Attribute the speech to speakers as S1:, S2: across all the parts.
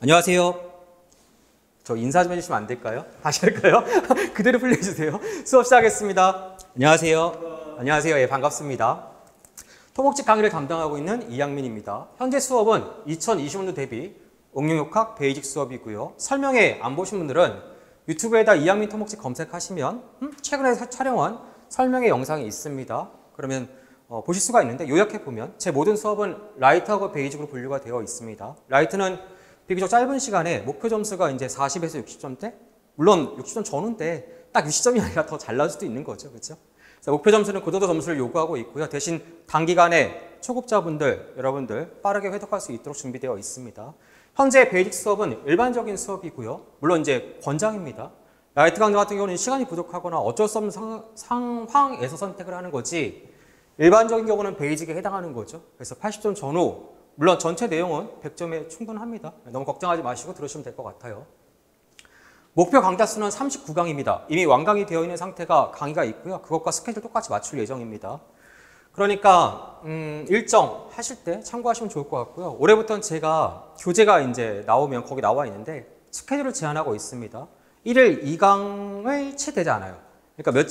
S1: 안녕하세요. 저 인사 좀 해주시면 안 될까요? 다시 할까요? 그대로 풀려주세요. 수업 시작하겠습니다. 안녕하세요. 안녕하세요. 예, 반갑습니다. 토목직 강의를 담당하고 있는 이양민입니다. 현재 수업은 2020년도 대비 응용역학 베이직 수업이고요. 설명회 안 보신 분들은 유튜브에다 이양민 토목직 검색하시면 최근에 촬영한 설명회 영상이 있습니다. 그러면 보실 수가 있는데 요약해보면 제 모든 수업은 라이트하고 베이직으로 분류가 되어 있습니다. 라이트는 비교적 짧은 시간에 목표 점수가 이제 40에서 60점대? 물론 60점 전후인데 딱 60점이 아니라 더 잘 나올 수도 있는 거죠. 그렇죠? 목표 점수는 그 정도 점수를 요구하고 있고요. 대신 단기간에 초급자분들, 여러분들 빠르게 획득할 수 있도록 준비되어 있습니다. 현재 베이직 수업은 일반적인 수업이고요. 물론 이제 권장입니다. 라이트 강좌 같은 경우는 시간이 부족하거나 어쩔 수 없는 상황에서 선택을 하는 거지 일반적인 경우는 베이직에 해당하는 거죠. 그래서 80점 전후, 물론 전체 내용은 100점에 충분합니다. 너무 걱정하지 마시고 들으시면 될 것 같아요. 목표 강좌 수는 39강입니다. 이미 완강이 되어 있는 상태가 강의가 있고요. 그것과 스케줄 똑같이 맞출 예정입니다. 그러니까 일정 하실 때 참고하시면 좋을 것 같고요. 올해부터는 제가 교재가 이제 나오면 거기 나와 있는데 스케줄을 제한하고 있습니다. 1일 2강을 채 되지 않아요. 그러니까 몇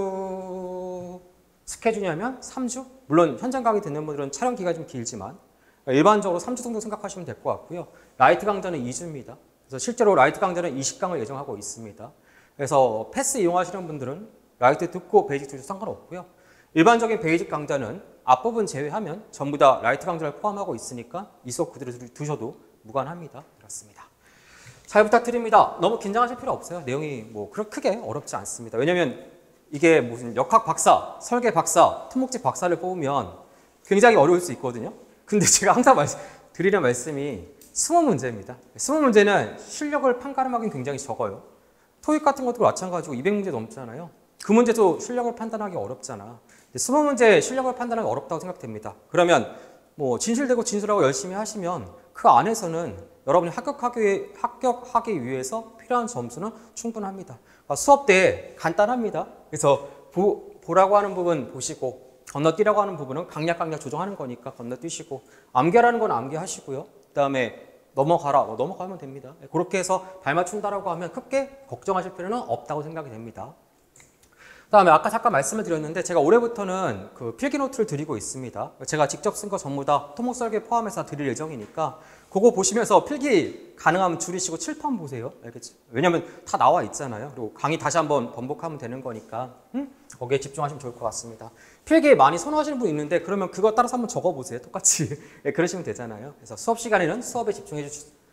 S1: 주 스케줄이냐면 3주? 물론 현장 강의 듣는 분들은 촬영 기간이 좀 길지만 일반적으로 3주 정도 생각하시면 될 것 같고요. 라이트 강좌는 2주입니다. 그래서 실제로 라이트 강좌는 20강을 예정하고 있습니다. 그래서 패스 이용하시는 분들은 라이트 듣고 베이직 들으셔도 상관없고요. 일반적인 베이직 강좌는 앞부분 제외하면 전부 다 라이트 강좌를 포함하고 있으니까 이 수업 그대로 두셔도 무관합니다. 그렇습니다. 잘 부탁드립니다. 너무 긴장하실 필요 없어요. 내용이 뭐 그렇게 크게 어렵지 않습니다. 왜냐면 이게 무슨 역학 박사, 설계 박사, 토목직 박사를 뽑으면 굉장히 어려울 수 있거든요. 근데 제가 항상 드리는 말씀이 20문제입니다. 20문제는 실력을 판가름하기는 굉장히 적어요. 토익 같은 것도 마찬가지고 200문제 넘잖아요. 그 문제도 실력을 판단하기 어렵잖아. 20문제 실력을 판단하기 어렵다고 생각됩니다. 그러면 뭐 진실되고 진술하고 열심히 하시면 그 안에서는 여러분이 합격하기 위해서 필요한 점수는 충분합니다. 수업 때 간단합니다. 그래서 보라고 하는 부분 보시고 건너뛰라고 하는 부분은 강약 조정하는 거니까 건너뛰시고 암기하라는 건 암기하시고요. 그 다음에 넘어가면 됩니다. 그렇게 해서 발 맞춘다라고 하면 크게 걱정하실 필요는 없다고 생각이 됩니다. 그 다음에 아까 잠깐 말씀을 드렸는데 제가 올해부터는 그 필기 노트를 드리고 있습니다. 제가 직접 쓴 거 전부 다 토목 설계 포함해서 드릴 예정이니까 그거 보시면서 필기 가능하면 줄이시고 칠판 보세요. 알겠죠? 왜냐면 다 나와 있잖아요. 그리고 강의 다시 한번 번복하면 되는 거니까 거기에 집중하시면 좋을 것 같습니다. 필기 많이 선호하시는 분 있는데 그러면 그거 따라서 한번 적어보세요. 똑같이. 네, 그러시면 되잖아요. 그래서 수업 시간에는 수업에 집중해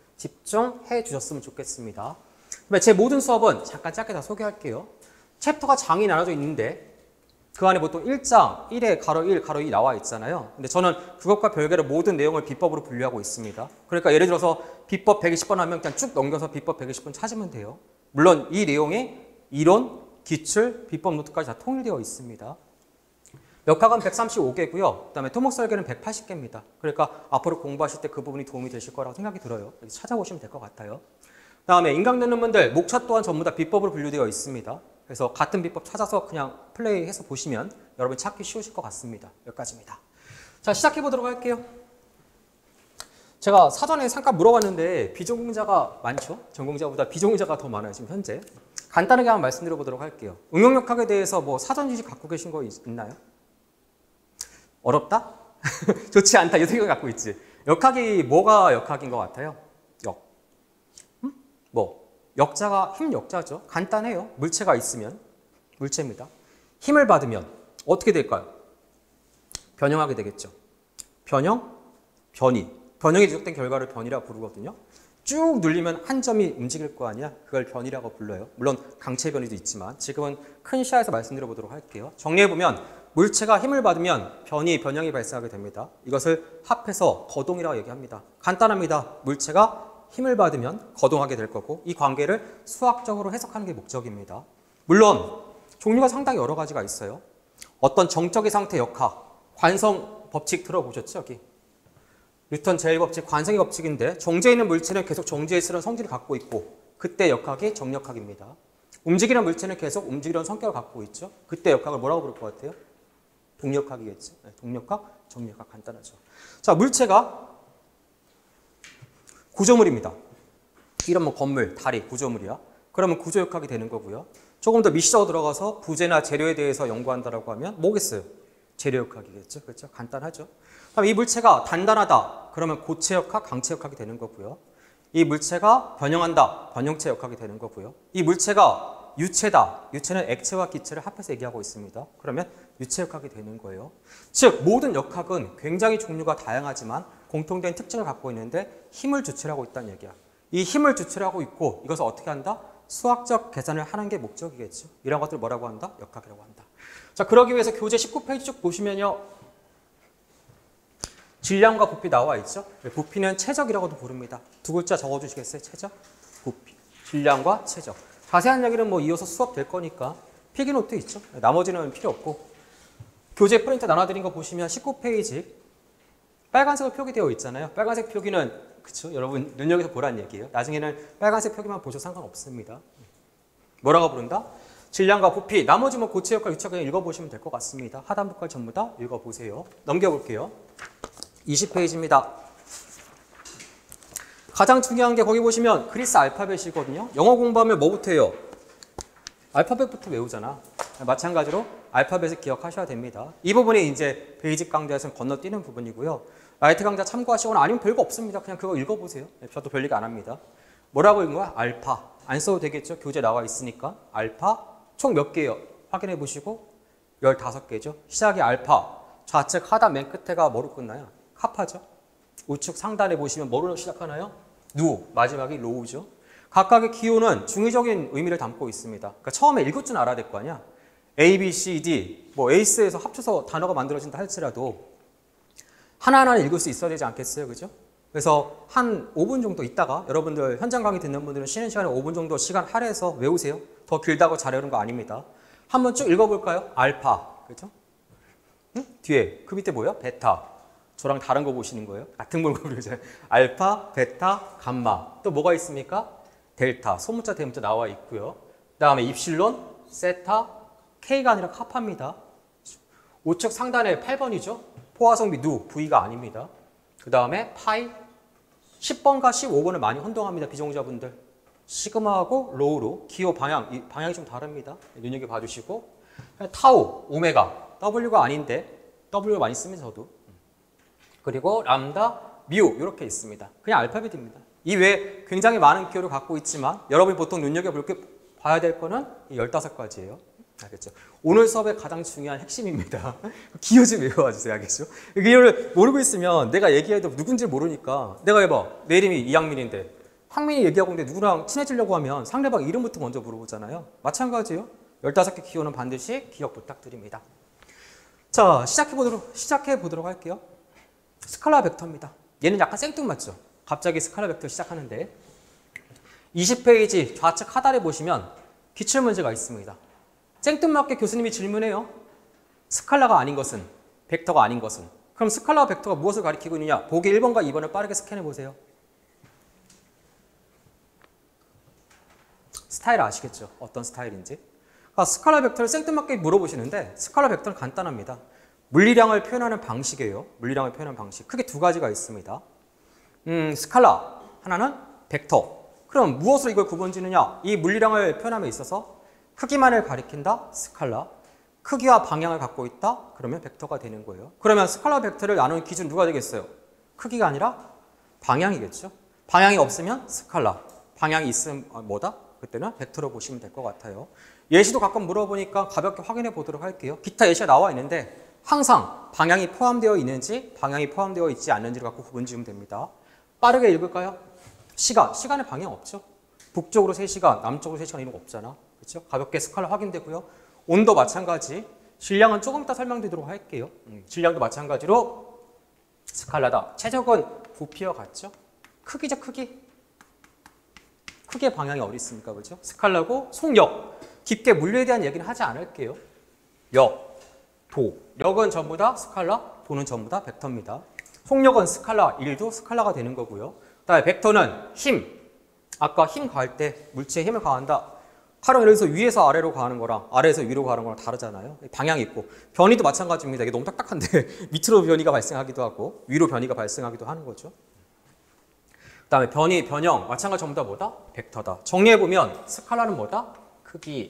S1: 주셨으면 좋겠습니다. 제 모든 수업은 잠깐 짧게 다 소개할게요. 챕터가 장이 나눠져 있는데 그 안에 보통 1장 1에 가로 1, 가로 2 나와 있잖아요. 근데 저는 그것과 별개로 모든 내용을 비법으로 분류하고 있습니다. 그러니까 예를 들어서 비법 120번 하면 그냥 쭉 넘겨서 비법 120번 찾으면 돼요. 물론 이 내용에 이론, 기출, 비법 노트까지 다 통일되어 있습니다. 역학은 135개고요. 그 다음에 토목 설계는 180개입니다. 그러니까 앞으로 공부하실 때 그 부분이 도움이 되실 거라고 생각이 들어요. 여기 찾아보시면 될 것 같아요. 그 다음에 인강 듣는 분들 목차 또한 전부 다 비법으로 분류되어 있습니다. 그래서 같은 비법 찾아서 그냥 플레이해서 보시면 여러분이 찾기 쉬우실 것 같습니다. 여기까지입니다. 자, 시작해 보도록 할게요. 제가 사전에 잠깐 물어봤는데 비전공자가 많죠? 전공자보다 비전공자가 더 많아요. 지금 현재. 간단하게 한번 말씀드려 보도록 할게요. 응용역학에 대해서 뭐 사전 지식 갖고 계신 거 있나요? 어렵다? 좋지 않다. 이 생각 갖고 있지. 역학이 뭐가 역학인 것 같아요? 역자가 힘 역자죠. 간단해요. 물체가 있으면 물체입니다. 힘을 받으면 어떻게 될까요? 변형하게 되겠죠. 변형이 누적된 결과를 변이라고 부르거든요. 쭉 눌리면 한 점이 움직일 거 아니야? 그걸 변이라고 불러요. 물론 강체 변이도 있지만 지금은 큰 시야에서 말씀드려 보도록 할게요. 정리해보면 물체가 힘을 받으면 변형이 발생하게 됩니다. 이것을 합해서 거동이라고 얘기합니다. 간단합니다. 물체가 힘을 받으면 거동하게 될 거고 이 관계를 수학적으로 해석하는 게 목적입니다. 물론 종류가 상당히 여러 가지가 있어요. 어떤 정적의 상태 역학, 관성 법칙 들어보셨죠? 여기 뉴턴 제1법칙 관성의 법칙인데 정지해 있는 물체는 계속 정지해 있으려는 성질을 갖고 있고 그때 역학이 정역학입니다. 움직이는 물체는 계속 움직이려는 성격을 갖고 있죠. 그때 역학을 뭐라고 부를 것 같아요? 동력학이겠죠. 네, 동력학, 정력학 간단하죠. 자, 물체가 구조물입니다. 이런 뭐 건물, 다리, 구조물이야. 그러면 구조역학이 되는 거고요. 조금 더 미시적으로 들어가서 부재나 재료에 대해서 연구한다라고 하면 뭐겠어요? 재료역학이겠죠. 그렇죠? 간단하죠. 그럼 이 물체가 단단하다. 그러면 고체역학, 강체역학이 되는 거고요. 이 물체가 변형한다. 변형체역학이 되는 거고요. 이 물체가 유체다. 유체는 액체와 기체를 합해서 얘기하고 있습니다. 그러면 유체역학이 되는 거예요. 즉 모든 역학은 굉장히 종류가 다양하지만 공통된 특징을 갖고 있는데 힘을 주체하고 있다는 얘기야. 이 힘을 주체하고 있고 이것을 어떻게 한다? 수학적 계산을 하는 게 목적이겠죠. 이런 것들 뭐라고 한다? 역학이라고 한다. 자, 그러기 위해서 교재 19페이지 쭉 보시면요. 질량과 부피 나와 있죠. 부피는 최적이라고도 부릅니다. 두 글자 적어주시겠어요? 최적? 부피. 질량과 최적. 자세한 얘기는 뭐 이어서 수업 될 거니까 필기노트 있죠. 나머지는 필요 없고. 교재 프린트 나눠드린 거 보시면 19페이지 빨간색으로 표기되어 있잖아요. 빨간색 표기는 그쵸? 여러분 눈여겨서 보라는 얘기예요. 나중에는 빨간색 표기만 보셔도 상관없습니다. 뭐라고 부른다? 질량과 부피. 나머지 뭐 고체역학, 유체역 그냥 읽어보시면 될 것 같습니다. 하단부까지 전부 다 읽어보세요. 넘겨볼게요. 20페이지입니다. 가장 중요한 게 거기 보시면 그리스 알파벳이거든요. 영어 공부하면 뭐부터 해요? 알파벳부터 외우잖아. 마찬가지로 알파벳을 기억하셔야 됩니다. 이 부분이 이제 베이직 강좌에서는 건너뛰는 부분이고요. 라이트 강좌 참고하시거나 아니면 별거 없습니다. 그냥 그거 읽어보세요. 저도 별일 안 합니다. 뭐라고 읽은 거야? 알파. 안 써도 되겠죠? 교재 나와 있으니까. 알파. 총 몇 개예요? 확인해 보시고 15개죠. 시작이 알파. 좌측 하단 맨 끝에가 뭐로 끝나요? 카파죠. 우측 상단에 보시면 뭐로 시작하나요? 누. 마지막이 로우죠. 각각의 기호는 중의적인 의미를 담고 있습니다. 그러니까 처음에 읽을 줄 알아야 될 거 아니야? A, B, C, D, 뭐 에이스에서 합쳐서 단어가 만들어진다 할지라도 하나하나 읽을 수 있어야 되지 않겠어요? 그죠? 그래서 한 5분 정도 있다가 여러분들 현장 강의 듣는 분들은 쉬는 시간에 5분 정도 시간 할애해서 외우세요. 더 길다고 잘해오는 거 아닙니다. 한번 쭉 읽어볼까요? 알파. 그죠? 응? 뒤에 그 밑에 뭐예요? 베타. 저랑 다른 거 보시는 거예요? 같은 걸 보시잖아요. 알파, 베타, 감마. 또 뭐가 있습니까? 델타. 소문자, 대문자 나와 있고요. 그 다음에 입실론, 세타, K가 아니라 카파입니다. 우측 상단에 8번이죠. 포화성비 누, V가 아닙니다. 그 다음에 파이, 10번과 15번을 많이 혼동합니다. 비정자분들. 시그마하고 로우로 기호 방향, 방향이 좀 다릅니다. 눈여겨 봐주시고. 타우, 오메가, W가 아닌데 W가 많이 쓰면 저도. 그리고 람다, 뮤 이렇게 있습니다. 그냥 알파벳입니다. 이 외에 굉장히 많은 기호를 갖고 있지만 여러분이 보통 눈여겨볼 게 봐야 될 거는 15가지예요. 알겠죠? 오늘 수업의 가장 중요한 핵심입니다. 기호 좀 외워와 주세요. 알겠죠? 기호를 모르고 있으면 내가 얘기해도 누군지 모르니까 내가 해봐. 내 이름이 이양민인데 황민이 얘기하고 있는데 누구랑 친해지려고 하면 상대방 이름부터 먼저 물어보잖아요. 마찬가지예요. 15개 기호는 반드시 기억 부탁드립니다. 자, 시작해 보도록 할게요. 스칼라 벡터입니다. 얘는 약간 생뚱맞죠? 갑자기 스칼라 벡터 시작하는데 20페이지 좌측 하단에 보시면 기출문제가 있습니다. 생뚱맞게 교수님이 질문해요. 스칼라가 아닌 것은, 벡터가 아닌 것은. 그럼 스칼라와 벡터가 무엇을 가리키고 있느냐? 보기 1번과 2번을 빠르게 스캔해 보세요. 스타일 아시겠죠? 어떤 스타일인지. 그러니까 스칼라 벡터를 생뚱맞게 물어보시는데 스칼라 벡터는 간단합니다. 물리량을 표현하는 방식이에요. 물리량을 표현하는 방식. 크게 두 가지가 있습니다. 스칼라, 하나는 벡터. 그럼 무엇으로 이걸 구분짓느냐? 이 물리량을 표현함에 있어서 크기만을 가리킨다, 스칼라. 크기와 방향을 갖고 있다, 그러면 벡터가 되는 거예요. 그러면 스칼라 벡터를 나누는 기준 누가 되겠어요? 크기가 아니라 방향이겠죠. 방향이 없으면 스칼라, 방향이 있으면 뭐다? 그때는 벡터로 보시면 될 것 같아요. 예시도 가끔 물어보니까 가볍게 확인해 보도록 할게요. 기타 예시가 나와 있는데 항상 방향이 포함되어 있는지 방향이 포함되어 있지 않는지를 갖고 구분 지으면 됩니다. 빠르게 읽을까요? 시간에 방향 없죠. 북쪽으로 3시간, 남쪽으로 3시간 이런 거 없잖아. 그렇죠? 가볍게 스칼라 확인되고요. 온도 마찬가지. 질량은 조금 이따 설명드리도록 할게요. 질량도 마찬가지로 스칼라다. 최적은 부피와 같죠? 크기죠, 크기. 크기의 방향이 어디 있습니까? 그렇죠? 스칼라고 속력. 깊게 물리에 대한 얘기는 하지 않을게요. 역, 도. 역은 전부 다 스칼라, 도는 전부 다 벡터입니다. 속력은 스칼라 1도 스칼라가 되는 거고요. 그다음에 벡터는 힘. 아까 힘 가할 때 물체에 힘을 가한다. 칼은 예를 들어서 위에서 아래로 가는 거랑 아래에서 위로 가는 거랑 다르잖아요. 방향이 있고. 변이도 마찬가지입니다. 이게 너무 딱딱한데 밑으로 변이가 발생하기도 하고 위로 변이가 발생하기도 하는 거죠. 다음에 변이, 변형, 마찬가지 전부 다 뭐다? 벡터다. 정리해보면 스칼라는 뭐다? 크기.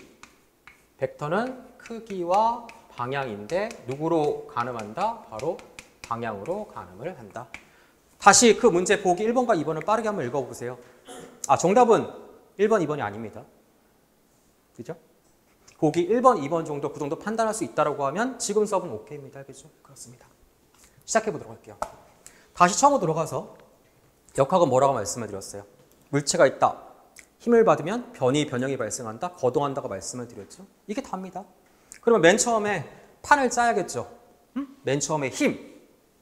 S1: 벡터는 크기와 방향인데 누구로 가늠한다? 바로 방향으로 가늠을 한다. 다시 그 문제 보기 1번과 2번을 빠르게 한번 읽어보세요. 정답은 1번, 2번이 아닙니다. 그죠? 보기 1번, 2번 정도 그 정도 판단할 수 있다고 하면 지금 수업은 오케이입니다. 그죠? 그렇습니다. 시작해보도록 할게요. 다시 처음으로 들어가서 역학은 뭐라고 말씀을 드렸어요? 물체가 있다. 힘을 받으면 변이, 변형이 발생한다. 거동한다고 말씀을 드렸죠. 이게 답니다. 그러면 맨 처음에 판을 짜야겠죠. 맨 처음에 힘.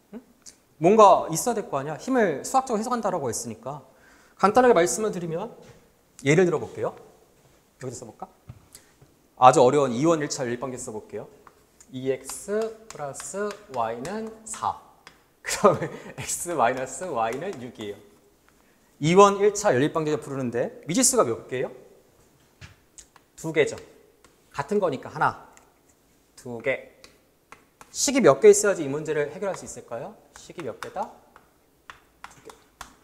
S1: 뭔가 있어야 될 거 아니야. 힘을 수학적으로 해석한다라고 했으니까. 간단하게 말씀을 드리면 예를 들어 볼게요. 여기서 써볼까? 아주 어려운 2원 1차 연립관계 써볼게요. 2x 플러스 y는 4. 그 다음에 x 마이너스 y는 6이에요. 2원 1차 연립관계를 부르는데 미지수가 몇 개예요? 2개죠. 같은 거니까 하나, 2개. 식이 몇 개 있어야지 이 문제를 해결할 수 있을까요? 식이 몇 개다? 2개.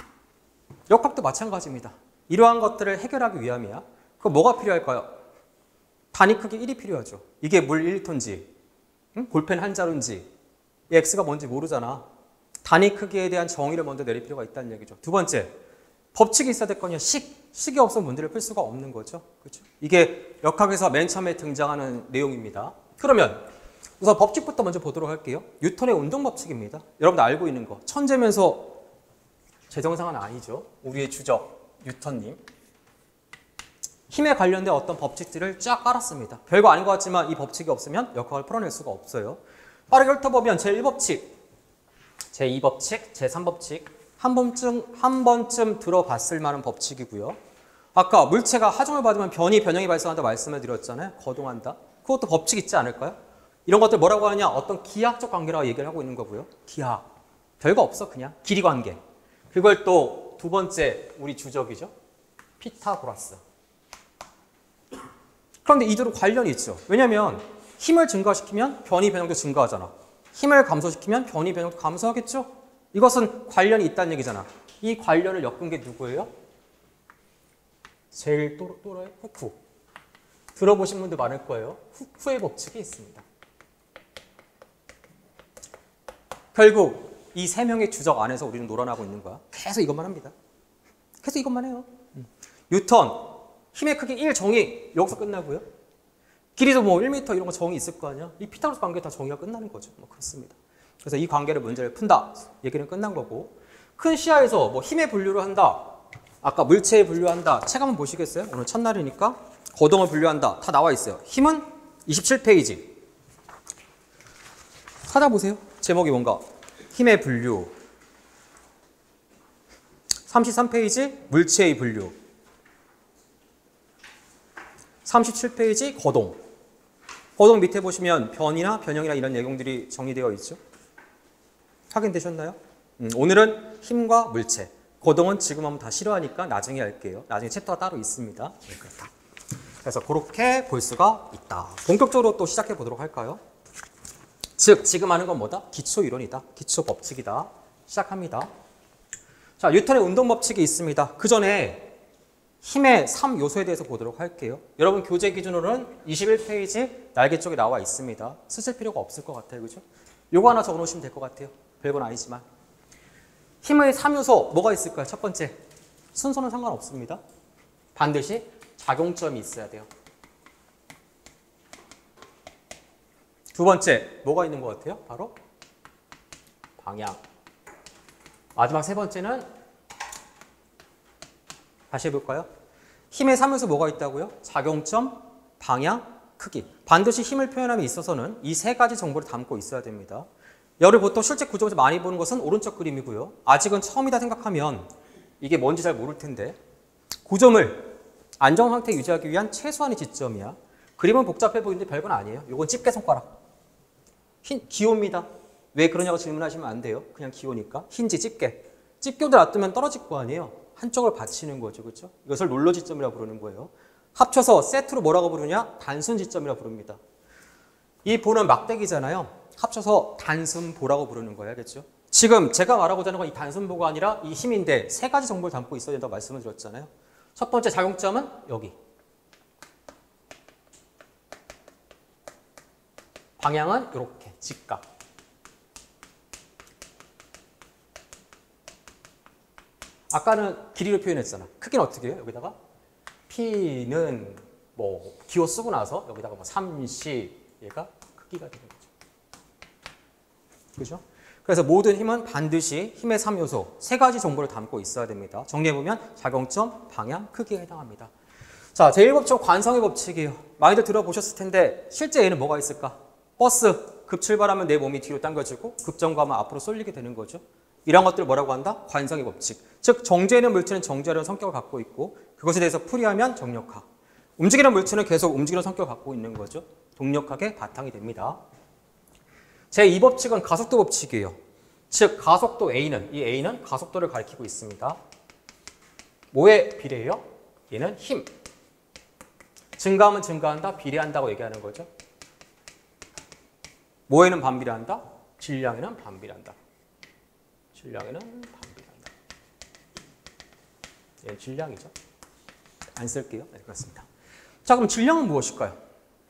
S1: 역학도 마찬가지입니다. 이러한 것들을 해결하기 위함이야. 그럼 뭐가 필요할까요? 단위 크기 1이 필요하죠. 이게 물 1리터인지 볼펜 한 자루인지 이 x가 뭔지 모르잖아. 단위 크기에 대한 정의를 먼저 내릴 필요가 있다는 얘기죠. 두 번째, 법칙이 있어야 될 거냐? 식이 없으면 문제를 풀 수가 없는 거죠. 그렇죠? 이게 역학에서 맨 처음에 등장하는 내용입니다. 그러면 우선 법칙부터 먼저 보도록 할게요. 뉴턴의 운동 법칙입니다. 여러분들 알고 있는 거. 천재면서 제 정상은 아니죠. 우리의 주적 뉴턴님. 힘에 관련된 어떤 법칙들을 쫙 깔았습니다. 별거 아닌 것 같지만 이 법칙이 없으면 역학을 풀어낼 수가 없어요. 빠르게 훑어보면 제1법칙, 제2법칙, 제3법칙 한 번쯤 들어봤을 만한 법칙이고요. 아까 물체가 하중을 받으면 변이, 변형이 발생한다 말씀을 드렸잖아요. 거동한다. 그것도 법칙 있지 않을까요? 이런 것들 뭐라고 하냐? 어떤 기하학적 관계라고 얘기를 하고 있는 거고요. 기하학. 별거 없어 그냥. 길이 관계. 그걸 또 두 번째 우리 주적이죠. 피타고라스. 그런데 이들은 관련이 있죠. 왜냐하면 힘을 증가시키면 변이, 변형도 증가하잖아. 힘을 감소시키면 변이, 변형도 감소하겠죠. 이것은 관련이 있다는 얘기잖아. 이 관련을 엮은 게 누구예요? 제일 또래의 후쿠. 들어보신 분들 많을 거예요. 후쿠의 법칙이 있습니다. 결국 이 세 명의 주적 안에서 우리는 놀아나고 있는 거야. 계속 이것만 합니다. 계속 이것만 해요. 뉴턴, 힘의 크기 1 정의 여기서 끝나고요. 길이도 뭐 1m 이런 거 정의 있을 거 아니야. 이 피타고라스 관계 다 정의가 끝나는 거죠. 뭐 그렇습니다. 그래서 이 관계를 문제를 푼다. 얘기는 끝난 거고. 큰 시야에서 뭐 힘의 분류를 한다. 아까 물체의 분류한다. 책 한번 보시겠어요? 오늘 첫날이니까. 거동을 분류한다. 다 나와 있어요. 힘은 27페이지. 찾아보세요. 제목이 뭔가. 힘의 분류. 33페이지 물체의 분류. 37페이지 거동. 거동 밑에 보시면 변이나 변형이나 이런 내용들이 정리되어 있죠. 확인되셨나요? 오늘은 힘과 물체. 거동은 지금 한번 다 싫어하니까 나중에 할게요. 나중에 챕터가 따로 있습니다. 네, 그렇다. 그래서 그렇게 볼 수가 있다. 본격적으로 또 시작해 보도록 할까요? 즉 지금 하는 건 뭐다? 기초 이론이다. 기초 법칙이다. 시작합니다. 자, 뉴턴의 운동 법칙이 있습니다. 그 전에 힘의 3요소에 대해서 보도록 할게요. 여러분 교재 기준으로는 21페이지 날개 쪽에 나와 있습니다. 쓰실 필요가 없을 것 같아요. 그죠? 요거 하나 적어놓으시면 될 것 같아요. 별건 아니지만. 힘의 3요소 뭐가 있을까요? 첫 번째, 순서는 상관없습니다. 반드시 작용점이 있어야 돼요. 두 번째, 뭐가 있는 것 같아요? 바로 방향. 마지막 세 번째는 다시 해볼까요? 힘의 3요소 뭐가 있다고요? 작용점, 방향, 크기. 반드시 힘을 표현함에 있어서는 이 세 가지 정보를 담고 있어야 됩니다. 열을 보통 실제 구조에서 많이 보는 것은 오른쪽 그림이고요. 아직은 처음이다 생각하면 이게 뭔지 잘 모를 텐데 구조물, 안정 상태 유지하기 위한 최소한의 지점이야. 그림은 복잡해 보이는데 별건 아니에요. 이건 집게 손가락. 기호입니다. 왜 그러냐고 질문하시면 안 돼요. 그냥 기호니까. 흰지 집게. 집게도 놔두면 떨어질 거 아니에요. 한쪽을 받치는 거죠. 그렇죠? 이것을 롤러 지점이라고 부르는 거예요. 합쳐서 세트로 뭐라고 부르냐? 단순 지점이라고 부릅니다. 이 보는 막대기잖아요. 합쳐서 단순보라고 부르는 거예요. 알겠죠? 지금 제가 말하고자 하는 건 이 단순보가 아니라 이 힘인데 세 가지 정보를 담고 있어야 된다고 말씀을 드렸잖아요. 첫 번째 작용점은 여기. 방향은 이렇게 직각. 아까는 길이로 표현했잖아. 크기는 어떻게 해요? 여기다가 P는 뭐 기호 쓰고 나서 여기다가 뭐 3C 얘가 크기가 되는 거죠. 그죠? 그래서 모든 힘은 반드시 힘의 3요소, 세 가지 정보를 담고 있어야 됩니다. 정리해보면 작용점, 방향, 크기에 해당합니다. 자, 제1법칙은 관성의 법칙이에요. 많이들 들어보셨을 텐데 실제 얘는 뭐가 있을까? 버스, 급 출발하면 내 몸이 뒤로 당겨지고 급정거하면 앞으로 쏠리게 되는 거죠. 이런 것들을 뭐라고 한다? 관성의 법칙. 즉 정지하는 물체는 정지하려는 성격을 갖고 있고 그것에 대해서 풀이하면 정력화. 움직이는 물체는 계속 움직이는 성격을 갖고 있는 거죠. 동력학의 바탕이 됩니다. 제2법칙은 가속도 법칙이에요. 즉 가속도 A는, 이 A는 가속도를 가리키고 있습니다. 뭐에 비례해요? 얘는 힘. 증가하면 증가한다, 비례한다고 얘기하는 거죠. 뭐에는 반비례한다? 질량에는 반비례한다. 질량에는 반비례한다. 얘는 질량이죠. 안 쓸게요. 네, 그렇습니다. 자, 그럼 질량은 무엇일까요?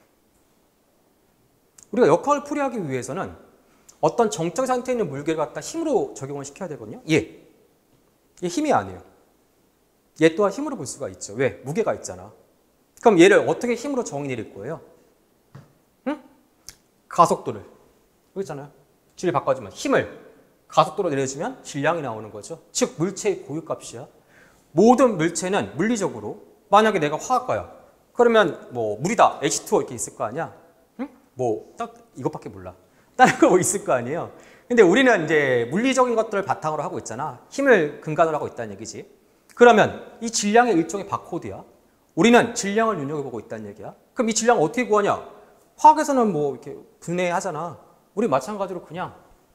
S1: 우리가 역학을 풀이하기 위해서는 어떤 정적 상태에 있는 물개를 갖다 힘으로 적용을 시켜야 되거든요. 얘 힘이 아니에요. 얘 또한 힘으로 볼 수가 있죠. 왜? 무게가 있잖아. 그럼 얘를 어떻게 힘으로 정의 내릴 거예요? 응? 가속도를. 여기 있잖아요. 질을 바꿔주면 힘을 가속도로 내려주면 질량이 나오는 거죠. 즉 물체의 고유값이야. 모든 물체는 물리적으로 만약에 내가 화학과야. 그러면 뭐 물이다. H2O 이렇게 있을 거 아니야. 응? 뭐 딱 이것밖에 몰라. 다른 거 뭐 있을 거 아니에요. 근데 우리는 이제 물리적인 것들을 바탕으로 하고 있잖아. 힘을 근간으로 하고 있다는 얘기지. 그러면 이 질량의 일종의 바코드야. 우리는 질량을 눈여겨보고 있다는 얘기야. 그럼 이 질량을 어떻게 구하냐? 화학에서는 뭐 이렇게 분해하잖아. 우리 마찬가지로 그냥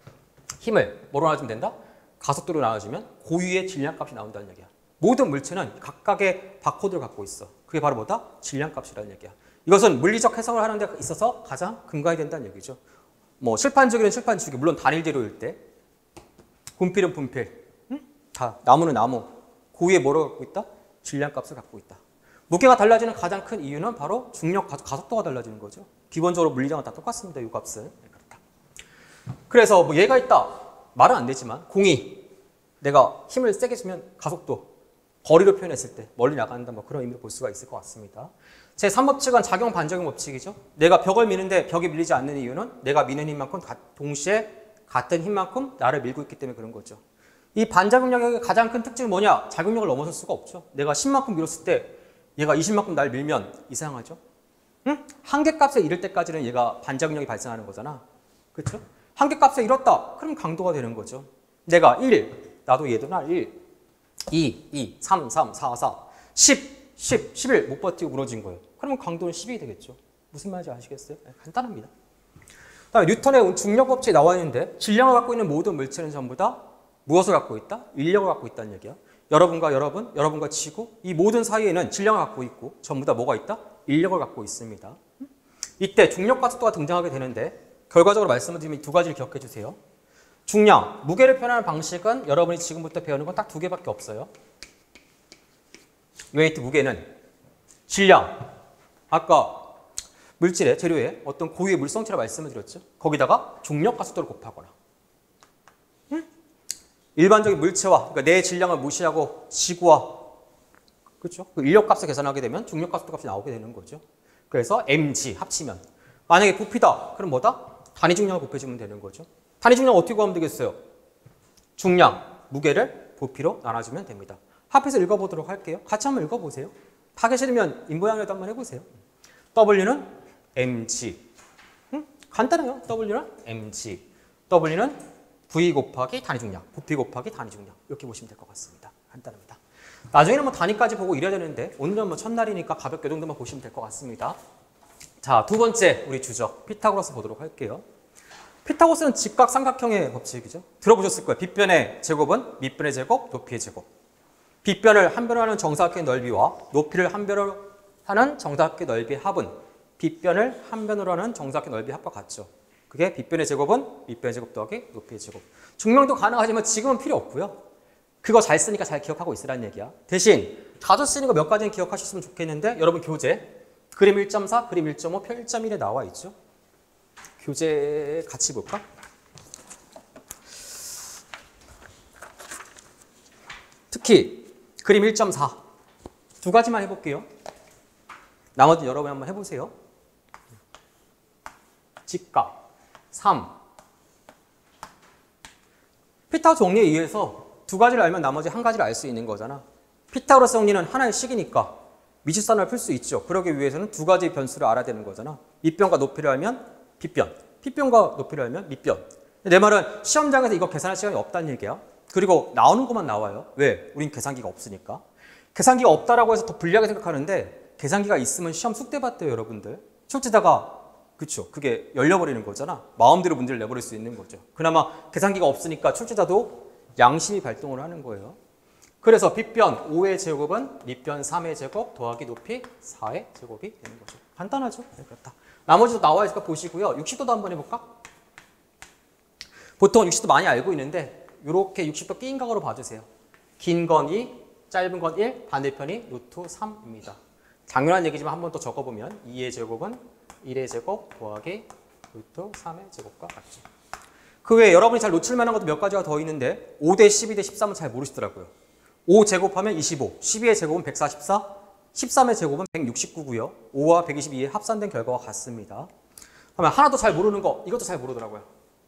S1: 힘을 뭐로 나눠주면 된다? 가속도로 나눠주면 고유의 질량값이 나온다는 얘기야. 모든 물체는 각각의 바코드를 갖고 있어. 그게 바로 뭐다? 질량값이라는 얘기야. 이것은 물리적 해석을 하는 데 있어서 가장 근간이 된다는 얘기죠. 뭐 실판주기는 실판주기, 물론 단일 재료일 때, 분필은 분필, 다 나무는 나무, 고유의 뭐를 갖고 있다? 질량값을 갖고 있다. 무게가 달라지는 가장 큰 이유는 바로 중력, 가속도가 달라지는 거죠. 기본적으로 물리량은 다 똑같습니다. 이 값은. 그렇다. 그래서 뭐 얘가 있다. 말은 안 되지만 공이 내가 힘을 세게 주면 가속도, 거리로 표현했을 때 멀리 나간다, 뭐 그런 의미로 볼 수가 있을 것 같습니다. 제3법칙은 작용 반작용 법칙이죠. 내가 벽을 미는데 벽이 밀리지 않는 이유는 내가 미는 힘만큼 동시에 같은 힘만큼 나를 밀고 있기 때문에 그런 거죠. 이 반작용력의 가장 큰 특징은 뭐냐? 작용력을 넘어설 수가 없죠. 내가 10만큼 밀었을 때 얘가 20만큼 날 밀면 이상하죠. 응? 한계값에 이를 때까지는 얘가 반작용력이 발생하는 거잖아. 그렇죠? 한계값에 이뤘다. 그럼 강도가 되는 거죠. 내가 1, 나도 얘도 나 1, 2, 3, 4, 10, 11 못 버티고 무너진 거예요. 그러면 강도는 12이 되겠죠. 무슨 말인지 아시겠어요? 네, 간단합니다. 다음에 뉴턴의 중력 법칙이 나와 있는데 질량을 갖고 있는 모든 물체는 전부 다 무엇을 갖고 있다? 인력을 갖고 있다는 얘기야. 여러분과 여러분, 여러분과 지구, 이 모든 사이에는 질량을 갖고 있고 전부 다 뭐가 있다? 인력을 갖고 있습니다. 이때 중력 가속도가 등장하게 되는데 결과적으로 말씀을 드리면 두 가지를 기억해 주세요. 중량, 무게를 표현하는 방식은 여러분이 지금부터 배우는 건 딱 두 개밖에 없어요. 웨이트, 무게는 질량, 아까 물질의 재료의 어떤 고유의 물성치라 말씀을 드렸죠. 거기다가 중력 가속도를 곱하거나 일반적인 물체와 그러니까 내 질량을 무시하고 지구와 그렇죠? 그 인력값을 계산하게 되면 중력 가속도 값이 나오게 되는 거죠. 그래서 mg 합치면 만약에 부피다. 그럼 뭐다? 단위 중량을 곱해주면 되는 거죠. 단위 중량 어떻게 구하면 되겠어요? 중량, 무게를 부피로 나눠주면 됩니다. 합해서 읽어보도록 할게요. 같이 한번 읽어보세요. 하기 싫으면 입모양이라도 한번 해보세요. W는 mg. 간단해요. W는 mg. W는 V 곱하기 단위 중량, 부피 곱하기 단위 중량. 이렇게 보시면 될 것 같습니다. 간단합니다. 나중에는 뭐 단위까지 보고 이래야 되는데 오늘은 뭐 첫날이니까 가볍게 이 정도만 보시면 될 것 같습니다. 자, 두 번째 우리 주적 피타고라스 보도록 할게요. 피타고라스는 직각삼각형의 법칙이죠. 들어보셨을 거예요. 빗변의 제곱은 밑변의 제곱, 높이의 제곱. 빗변을 한 변을 하는 정사각형의 넓이와 높이를 한 변을 하는 정사각형의 넓이의 합은 빗변을 한 변으로 하는 정사각형의 넓이의 합과 같죠. 그게 빗변의 제곱은 밑변의 제곱 더하기 높이의 제곱. 증명도 가능하지만 지금은 필요 없고요. 그거 잘 쓰니까 잘 기억하고 있으라는 얘기야. 대신 자주 쓰니까 몇 가지는 기억하셨으면 좋겠는데 여러분 교재 그림 1.4, 그림 1.5, 표 1.1에 나와 있죠. 교재 같이 볼까? 특히 그림 1.4 두 가지만 해볼게요. 나머지 여러분 한번 해보세요. 직각 3 피타고라스 정리에 의해서 두 가지를 알면 나머지 한 가지를 알 수 있는 거잖아. 피타고라스 정리는 하나의 식이니까 미지선을 풀 수 있죠. 그러기 위해서는 두 가지 변수를 알아야 되는 거잖아. 밑변과 높이를 알면 빗변, 빗변과 높이를 알면 밑변. 내 말은 시험장에서 이거 계산할 시간이 없다는 얘기야. 그리고 나오는 것만 나와요. 왜? 우린 계산기가 없으니까. 계산기가 없다라고 해서 더 불리하게 생각하는데 계산기가 있으면 시험 숙제 봤대요, 여러분들. 출제자가 그쵸? 그게 열려버리는 거잖아. 마음대로 문제를 내버릴 수 있는 거죠. 그나마 계산기가 없으니까 출제자도 양심이 발동을 하는 거예요. 그래서 빗변 5의 제곱은 밑변 3의 제곱 더하기 높이 4의 제곱이 되는 거죠. 간단하죠? 네, 그렇다. 나머지도 나와 있으니까 보시고요. 60도도 한번 해볼까? 보통 60도 많이 알고 있는데 이렇게 60도 낀 각으로 봐주세요. 긴 건 2, 짧은 건 1, 반대편이 루트 3입니다. 당연한 얘기지만 한번 더 적어보면 2의 제곱은 1의 제곱 더하기 루트 3의 제곱과 같죠. 그 외에 여러분이 잘 놓칠 만한 것도 몇 가지가 더 있는데 5대 12대 13은 잘 모르시더라고요. 5 제곱하면 25, 12의 제곱은 144, 13의 제곱은 169고요. 5와 122의 합산된 결과와 같습니다. 그러면 하나 더 잘 모르는 거, 이것도 잘 모르더라고요.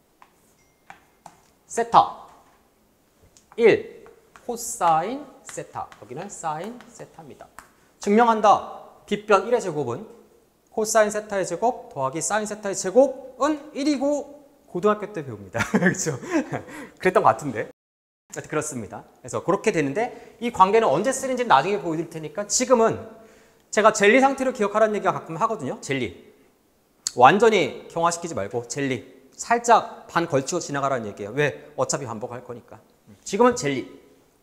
S1: 세타 1, 코사인 세타, 여기는 사인 세타입니다. 증명한다. 빗변 1의 제곱은 코사인 세타의 제곱 더하기 사인 세타의 제곱은 1이고 고등학교 때 배웁니다. 그렇죠? 그랬던 것 같은데. 그렇습니다. 그래서 그렇게 되는데 이 관계는 언제 쓰는지는 나중에 보여드릴 테니까 지금은 제가 젤리 상태로 기억하라는 얘기가 가끔 하거든요. 젤리. 완전히 경화시키지 말고 젤리. 살짝 반 걸치고 지나가라는 얘기예요. 왜? 어차피 반복할 거니까. 지금은 젤리.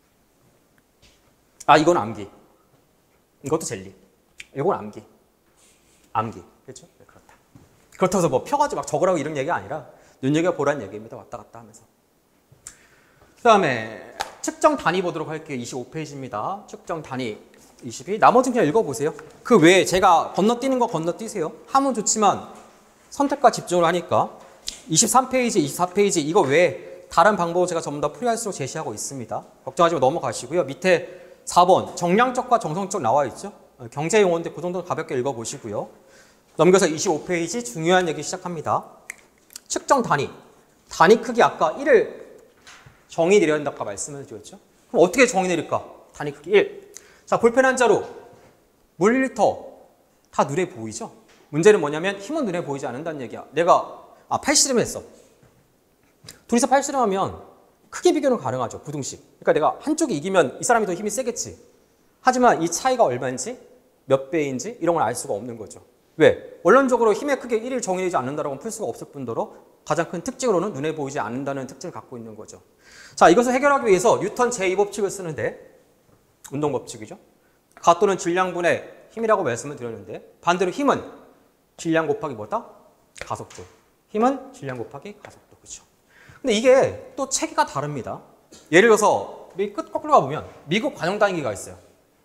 S1: 아, 이건 암기. 이것도 젤리. 이건 암기. 암기. 그렇죠? 네, 그렇다. 그렇다고 해서 뭐 펴가지고 막 적으라고 이런 얘기가 아니라 눈여겨보라는 얘기입니다. 왔다 갔다 하면서. 그 다음에 측정 단위 보도록 할게요. 25페이지입니다. 측정 단위 22. 나머지는 그냥 읽어보세요. 그 외에 제가 건너뛰는 거 건너뛰세요. 하면 좋지만 선택과 집중을 하니까 23페이지, 24페이지 이거 외에 다른 방법을 제가 전부 다 풀이할수록 제시하고 있습니다. 걱정하지 말고 넘어가시고요. 밑에 4번 정량적과 정성적 나와 있죠. 경제 용어인데 그 정도는 가볍게 읽어보시고요. 넘겨서 25페이지 중요한 얘기 시작합니다. 측정 단위. 단위 크기 아까 1을 정의 내려야 된다고 아까 말씀을 드렸죠. 그럼 어떻게 정의 내릴까? 단위 크기 1. 자, 볼펜 한 자루. 물리리터. 다 눈에 보이죠? 문제는 뭐냐면 힘은 눈에 보이지 않는다는 얘기야. 내가 팔씨름 했어. 둘이서 팔씨름하면 크기 비교는 가능하죠. 부등식. 그러니까 내가 한쪽이 이기면 이 사람이 더 힘이 세겠지. 하지만 이 차이가 얼마인지 몇 배인지 이런 걸 알 수가 없는 거죠. 왜? 원론적으로 힘의 크기 1을 정의되지 않는다라고 풀 수가 없을 뿐더러 가장 큰 특징으로는 눈에 보이지 않는다는 특징을 갖고 있는 거죠. 자, 이것을 해결하기 위해서 뉴턴 제2법칙을 쓰는데 운동법칙이죠. 가 또는 질량분의 힘이라고 말씀을 드렸는데 반대로 힘은 질량 곱하기 뭐다? 가속도. 힘은 질량 곱하기 가속도. 그렇죠. 근데 이게 또 체계가 다릅니다. 예를 들어서 끝 거꾸로 가보면 미국 관용 단위기가 있어요.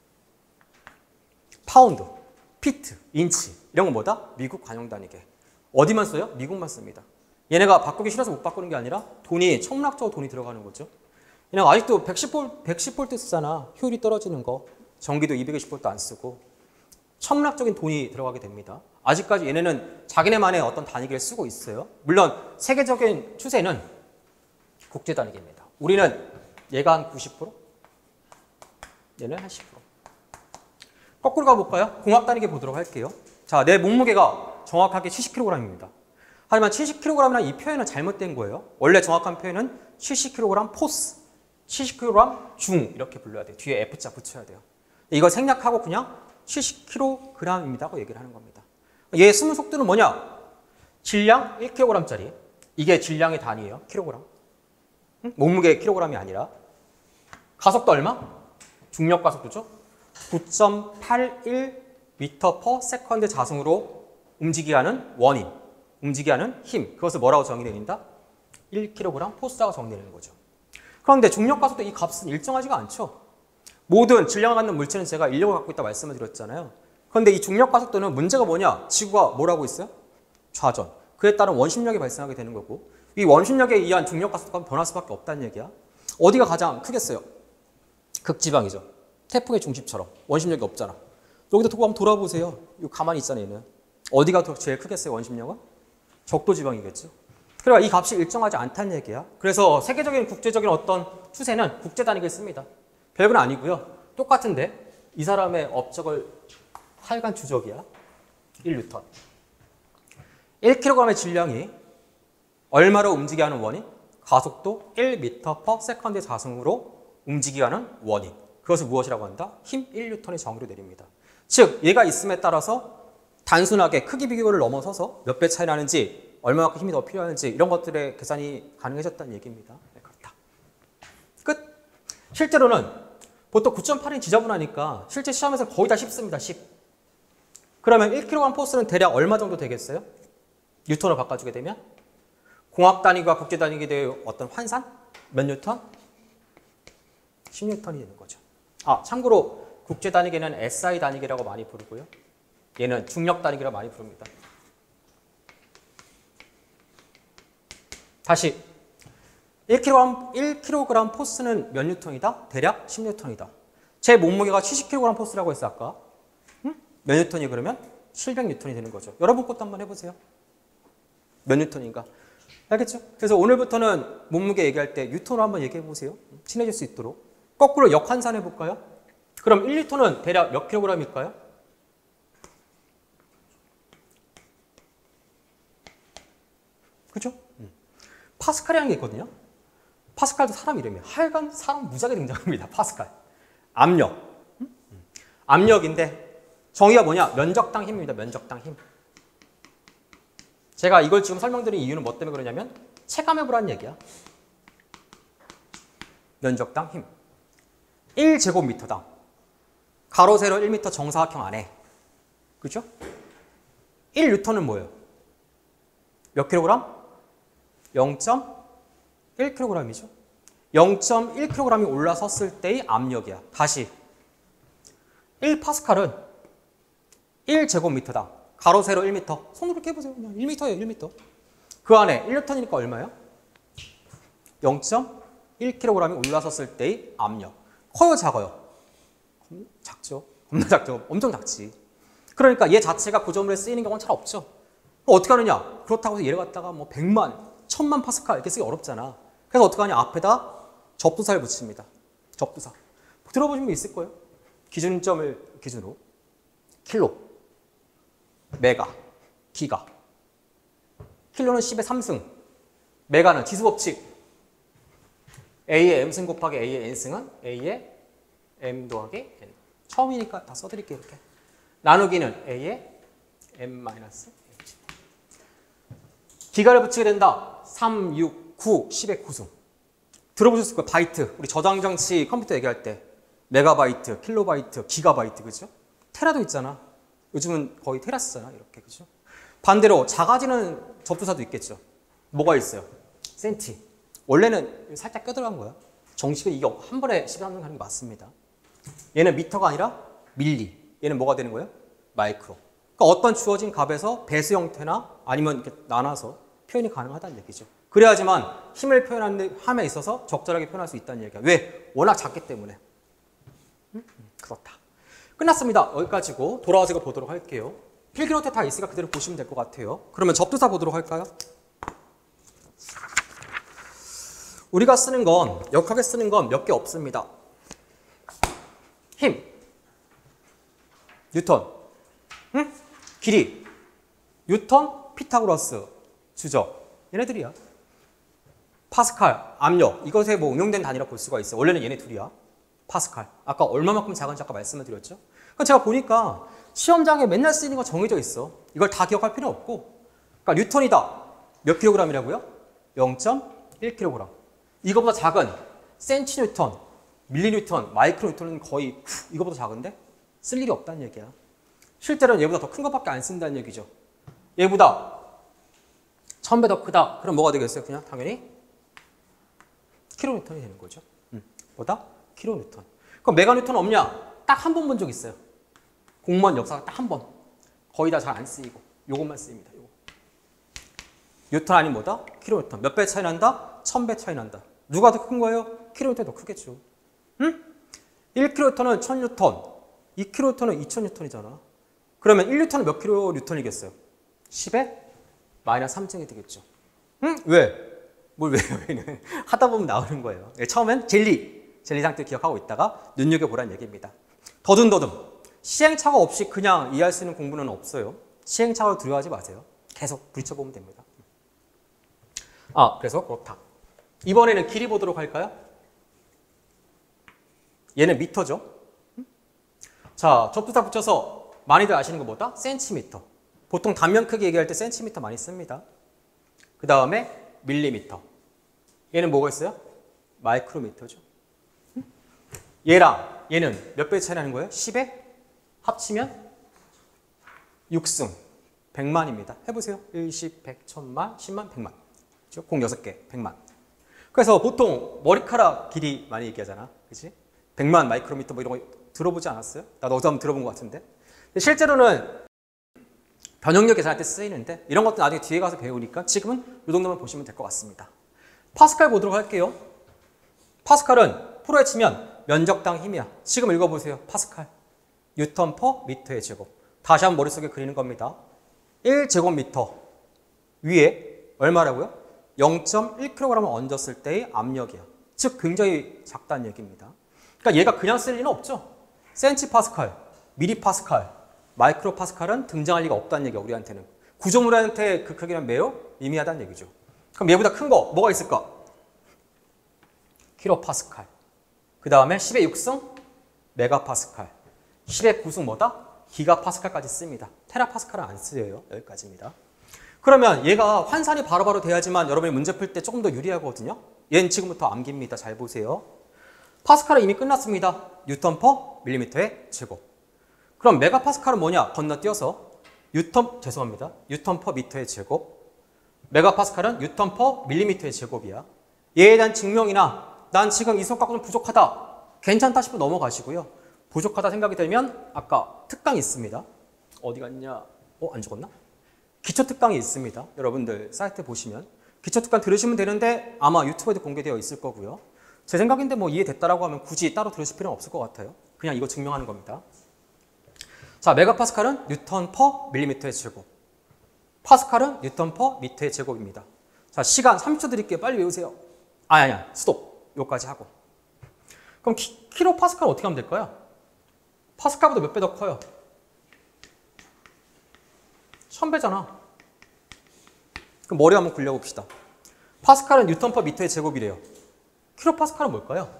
S1: 파운드, 피트, 인치 이런 건 뭐다? 미국 관용 단위계. 어디만 써요? 미국만 씁니다. 얘네가 바꾸기 싫어서 못 바꾸는 게 아니라 돈이 천문학적으로 돈이 들어가는 거죠. 얘네가 아직도 110V 쓰잖아. 효율이 떨어지는 거. 전기도 220V 안 쓰고 천문학적인 돈이 들어가게 됩니다. 아직까지 얘네는 자기네만의 어떤 단위계를 쓰고 있어요. 물론 세계적인 추세는 국제 단위계입니다. 우리는 얘가 한 90%? 얘는 한 10%. 거꾸로 가볼까요? 공학 단위계 보도록 할게요. 자, 내 몸무게가 정확하게 70kg입니다. 하지만 70kg이라는 이 표현은 잘못된 거예요. 원래 정확한 표현은 70kg 포스, 70kg 중 이렇게 불러야 돼요. 뒤에 F자 붙여야 돼요. 이걸 생략하고 그냥 70kg입니다고 얘기를 하는 겁니다. 얘 숨은 속도는 뭐냐? 질량 1kg짜리. 이게 질량의 단위예요. 킬로그램. 몸무게 킬로그램이 아니라. 가속도 얼마? 중력 가속도죠. 9.81m/s 자승으로 움직이게 하는 원인. 움직이게 하는 힘, 그것을 뭐라고 정의내린다? 1kg 포스라고 정의내리는 거죠. 그런데 중력 가속도 이 값은 일정하지가 않죠. 모든 질량을 갖는 물체는 제가 인력을 갖고 있다고 말씀을 드렸잖아요. 그런데 이 중력 가속도는 문제가 뭐냐? 지구가 뭘 하고 있어요? 좌전. 그에 따른 원심력이 발생하게 되는 거고, 이 원심력에 의한 중력 가속도가 변할 수밖에 없다는 얘기야. 어디가 가장 크겠어요? 극지방이죠. 태풍의 중심처럼 원심력이 없잖아. 여기다 두고 한번 돌아보세요. 이거 가만히 있잖아요. 얘는. 어디가 제일 크겠어요? 원심력은? 적도지방이겠죠. 그러니까 이 값이 일정하지 않다는 얘기야. 그래서 세계적인 국제적인 어떤 추세는 국제 단위를 씁니다. 별건 아니고요. 똑같은데 이 사람의 업적을 하여간 주적이야. 1뉴턴. 1kg의 질량이 얼마로 움직이게 하는 원인? 가속도 1m/s의 자승으로 움직이게 하는 원인. 그것을 무엇이라고 한다? 힘 1뉴턴의 정의로 내립니다. 즉 얘가 있음에 따라서 단순하게 크기 비교를 넘어서서 몇 배 차이 나는지, 얼마만큼 힘이 더 필요하는지 이런 것들의 계산이 가능해졌다는 얘기입니다. 네, 그렇다. 끝. 실제로는 보통 9.8이 지저분하니까 실제 시험에서 거의 다 10습니다. 10. 그러면 1kg 포스는 대략 얼마 정도 되겠어요? 뉴턴으로 바꿔주게 되면? 공학 단위가 국제 단위의 어떤 환산? 몇 뉴턴? 10뉴턴이 되는 거죠. 아, 참고로 국제 단위계는 SI 단위계라고 많이 부르고요. 얘는 중력 단위계라고 많이 부릅니다. 다시 1kg 포스는 몇 뉴턴이다? 대략 10뉴턴이다. 제 몸무게가 70kg 포스라고 했어 아까. 몇 뉴턴이 그러면? 700뉴턴이 되는 거죠. 여러분 것도 한번 해보세요. 몇 뉴턴인가? 알겠죠? 그래서 오늘부터는 몸무게 얘기할 때 뉴턴으로 한번 얘기해 보세요. 친해질 수 있도록. 거꾸로 역환산해 볼까요? 그럼 1리터는 대략 몇 킬로그램일까요? 그죠? 파스칼이라는 게 있거든요. 파스칼도 사람 이름이에요. 하여간 사람 무지하게 등장합니다. 파스칼. 압력. 압력인데 정의가 뭐냐? 면적당 힘입니다. 면적당 힘. 제가 이걸 지금 설명드린 이유는 뭐 때문에 그러냐면 체감해보라는 얘기야. 면적당 힘. 1제곱미터당 가로 세로 1m 정사각형 안에. 그죠? 1뉴턴은 뭐예요? 몇 킬로그램? 0.1kg이죠. 0.1kg이 올라섰을 때의 압력이야. 다시 1파스칼은 1제곱미터당 가로 세로 1m. 손으로 이렇게 해보세요. 그냥 1m예요. 1m. 그 안에 1뉴턴이니까 얼마예요? 0.1kg이 올라섰을 때의 압력. 커요? 작아요? 작죠. 겁나 작죠. 엄청 작지. 그러니까 얘 자체가 고점물에 쓰이는 경우는 잘 없죠. 어떻게 하느냐? 그렇다고 해서 얘를 갖다가 뭐 100만, 1000만 파스칼 이렇게 쓰기 어렵잖아. 그래서 어떻게 하냐? 앞에다 접두사를 붙입니다. 접두사. 들어보신 분 있을 거예요. 기준점을 기준으로. 킬로, 메가, 기가. 킬로는 10의 3승, 메가는 지수법칙. A의 M승 곱하기 A의 N승은 A의 M 더하기 N. 처음이니까 다 써드릴게요. 이렇게. 나누기는 A의 M-N. 기가를 붙이게 된다. 3, 6, 9, 10의 9승. 들어보셨을 거예요. 바이트. 우리 저장장치 컴퓨터 얘기할 때 메가바이트, 킬로바이트, 기가바이트. 그죠? 테라도 있잖아. 요즘은 거의 테라 쓰잖아. 이렇게. 그죠? 반대로 작아지는 접두사도 있겠죠. 뭐가 있어요? 센티. 원래는 살짝 껴들어간 거야. 정식은 이게 한 번에 13등 하는 게 맞습니다. 얘는 미터가 아니라 밀리. 얘는 뭐가 되는 거예요? 마이크로. 그러니까 어떤 주어진 값에서 배수 형태나 아니면 이렇게 나눠서 표현이 가능하다는 얘기죠. 그래야지만 힘을 표현하는 함에 있어서 적절하게 표현할 수 있다는 얘기야. 왜? 워낙 작기 때문에. 그렇다. 끝났습니다. 여기까지고 돌아와서 이거 보도록 할게요. 필기노트 다 있으니까 그대로 보시면 될 것 같아요. 그러면 접두사 보도록 할까요? 우리가 쓰는 건, 역학에 쓰는 건 몇 개 없습니다. 힘, 뉴턴, 길이, 뉴턴, 피타고라스, 주적. 얘네들이야. 파스칼, 압력. 이것에 뭐 응용된 단위라 볼 수가 있어. 원래는 얘네 둘이야. 파스칼. 아까 얼마만큼 작은지 아까 말씀을 드렸죠? 그러니까 제가 보니까 시험장에 맨날 쓰이는 거 정해져 있어. 이걸 다 기억할 필요 없고. 그러니까 뉴턴이다. 몇 킬로그램이라고요? 0.1kg. 이거보다 작은 센티뉴턴, 밀리뉴턴, 마이크로뉴턴은 거의 이거보다 작은데 쓸 일이 없다는 얘기야. 실제로는 얘보다 더 큰 것밖에 안 쓴다는 얘기죠. 얘보다 1000배 더 크다. 그럼 뭐가 되겠어요? 그냥 당연히 킬로뉴턴이 되는 거죠. 뭐다? 킬로뉴턴. 그럼 메가뉴턴 없냐? 딱 한 번 본 적 있어요. 공무원 역사가 딱 한 번. 거의 다 잘 안 쓰이고 요것만 쓰입니다. 요거. 뉴턴 아니면 뭐다? 킬로뉴턴. 몇 배 차이 난다? 1000배 차이 난다. 누가 더 큰 거예요? 킬로뉴턴이 더 크겠죠. 응? 1킬로뉴턴은 1000뉴턴, 2킬로뉴턴은 2000뉴턴이잖아. 그러면 1뉴턴은 몇 킬로뉴턴이겠어요? 10에 마이너스 3증이 되겠죠. 응? 왜? 뭘 왜요? 하다 보면 나오는 거예요. 처음엔 젤리 상태 기억하고 있다가 눈여겨보라는 얘기입니다. 더듬더듬. 시행착오 없이 그냥 이해할 수 있는 공부는 없어요. 시행착오를 두려워하지 마세요. 계속 부딪혀보면 됩니다. 그래서 그렇다. 이번에는 길이 보도록 할까요? 얘는 미터죠. 자, 접두사 붙여서 많이들 아시는 거 뭐다? 센티미터. 보통 단면 크기 얘기할 때 센티미터 많이 씁니다. 그 다음에 밀리미터. 얘는 뭐가 있어요? 마이크로미터죠. 얘랑 얘는 몇 배 차이 나는 거예요? 10에 합치면 6승 100만입니다. 해보세요. 1, 10, 100, 1000만, 10만, 100만. 그렇죠? 공 6개, 100만. 그래서 보통 머리카락 길이 많이 얘기하잖아. 그치? 100만 마이크로미터 뭐 이런 거 들어보지 않았어요? 나도 어디서 한번 들어본 것 같은데. 실제로는 변형력 계산할 때 쓰이는데 이런 것도 나중에 뒤에 가서 배우니까 지금은 이 정도만 보시면 될 것 같습니다. 파스칼 보도록 할게요. 파스칼은 프로에 치면 면적당 힘이야. 지금 읽어보세요. 파스칼. 뉴턴 퍼 미터의 제곱. 다시 한번 머릿속에 그리는 겁니다. 1제곱미터 위에 얼마라고요? 0.1kg을 얹었을 때의 압력이야. 즉 굉장히 작다는 얘기입니다. 그러니까 얘가 그냥 쓸 리는 없죠. 센티파스칼, 미리파스칼, 마이크로파스칼은 등장할 리가 없다는 얘기야. 우리한테는. 구조물한테 그 크기는 매우 미미하다는 얘기죠. 그럼 얘보다 큰 거 뭐가 있을까? 킬로파스칼. 그 다음에 10의 6승 메가파스칼. 10의 9승 뭐다? 기가파스칼까지 씁니다. 테라파스칼은 안 쓰여요. 여기까지입니다. 그러면 얘가 환산이 바로바로 돼야지만 여러분이 문제 풀 때 조금 더 유리하거든요. 얘는 지금부터 암기입니다. 잘 보세요. 파스칼은 이미 끝났습니다. 뉴턴 퍼 밀리미터의 제곱. 그럼 메가파스칼은 뭐냐? 건너뛰어서 뉴턴 퍼 미터의 제곱. 메가파스칼은 뉴턴 퍼 밀리미터의 제곱이야. 얘에 대한 증명이나 난 지금 이 수업 갖고는 부족하다. 괜찮다 싶으면 넘어가시고요. 부족하다 생각이 들면 아까 특강이 있습니다. 어디 갔냐? 안 적었나? 기초특강이 있습니다. 여러분들 사이트 보시면. 기초특강 들으시면 되는데 아마 유튜브에도 공개되어 있을 거고요. 제 생각인데 뭐 이해됐다라고 하면 굳이 따로 들으실 필요는 없을 것 같아요. 그냥 이거 증명하는 겁니다. 자, 메가파스칼은 뉴턴 퍼 밀리미터의 제곱. 파스칼은 뉴턴 퍼 미터의 제곱입니다. 자, 시간 30초 드릴게요. 빨리 외우세요. 아니야. 스톱. 요까지 하고. 그럼 킬로파스칼은 어떻게 하면 될까요? 파스칼보다 몇 배 더 커요? 1000배잖아. 그럼 머리 한번 굴려봅시다. 파스칼은 뉴턴 퍼 미터의 제곱이래요. 킬로파스칼은 뭘까요?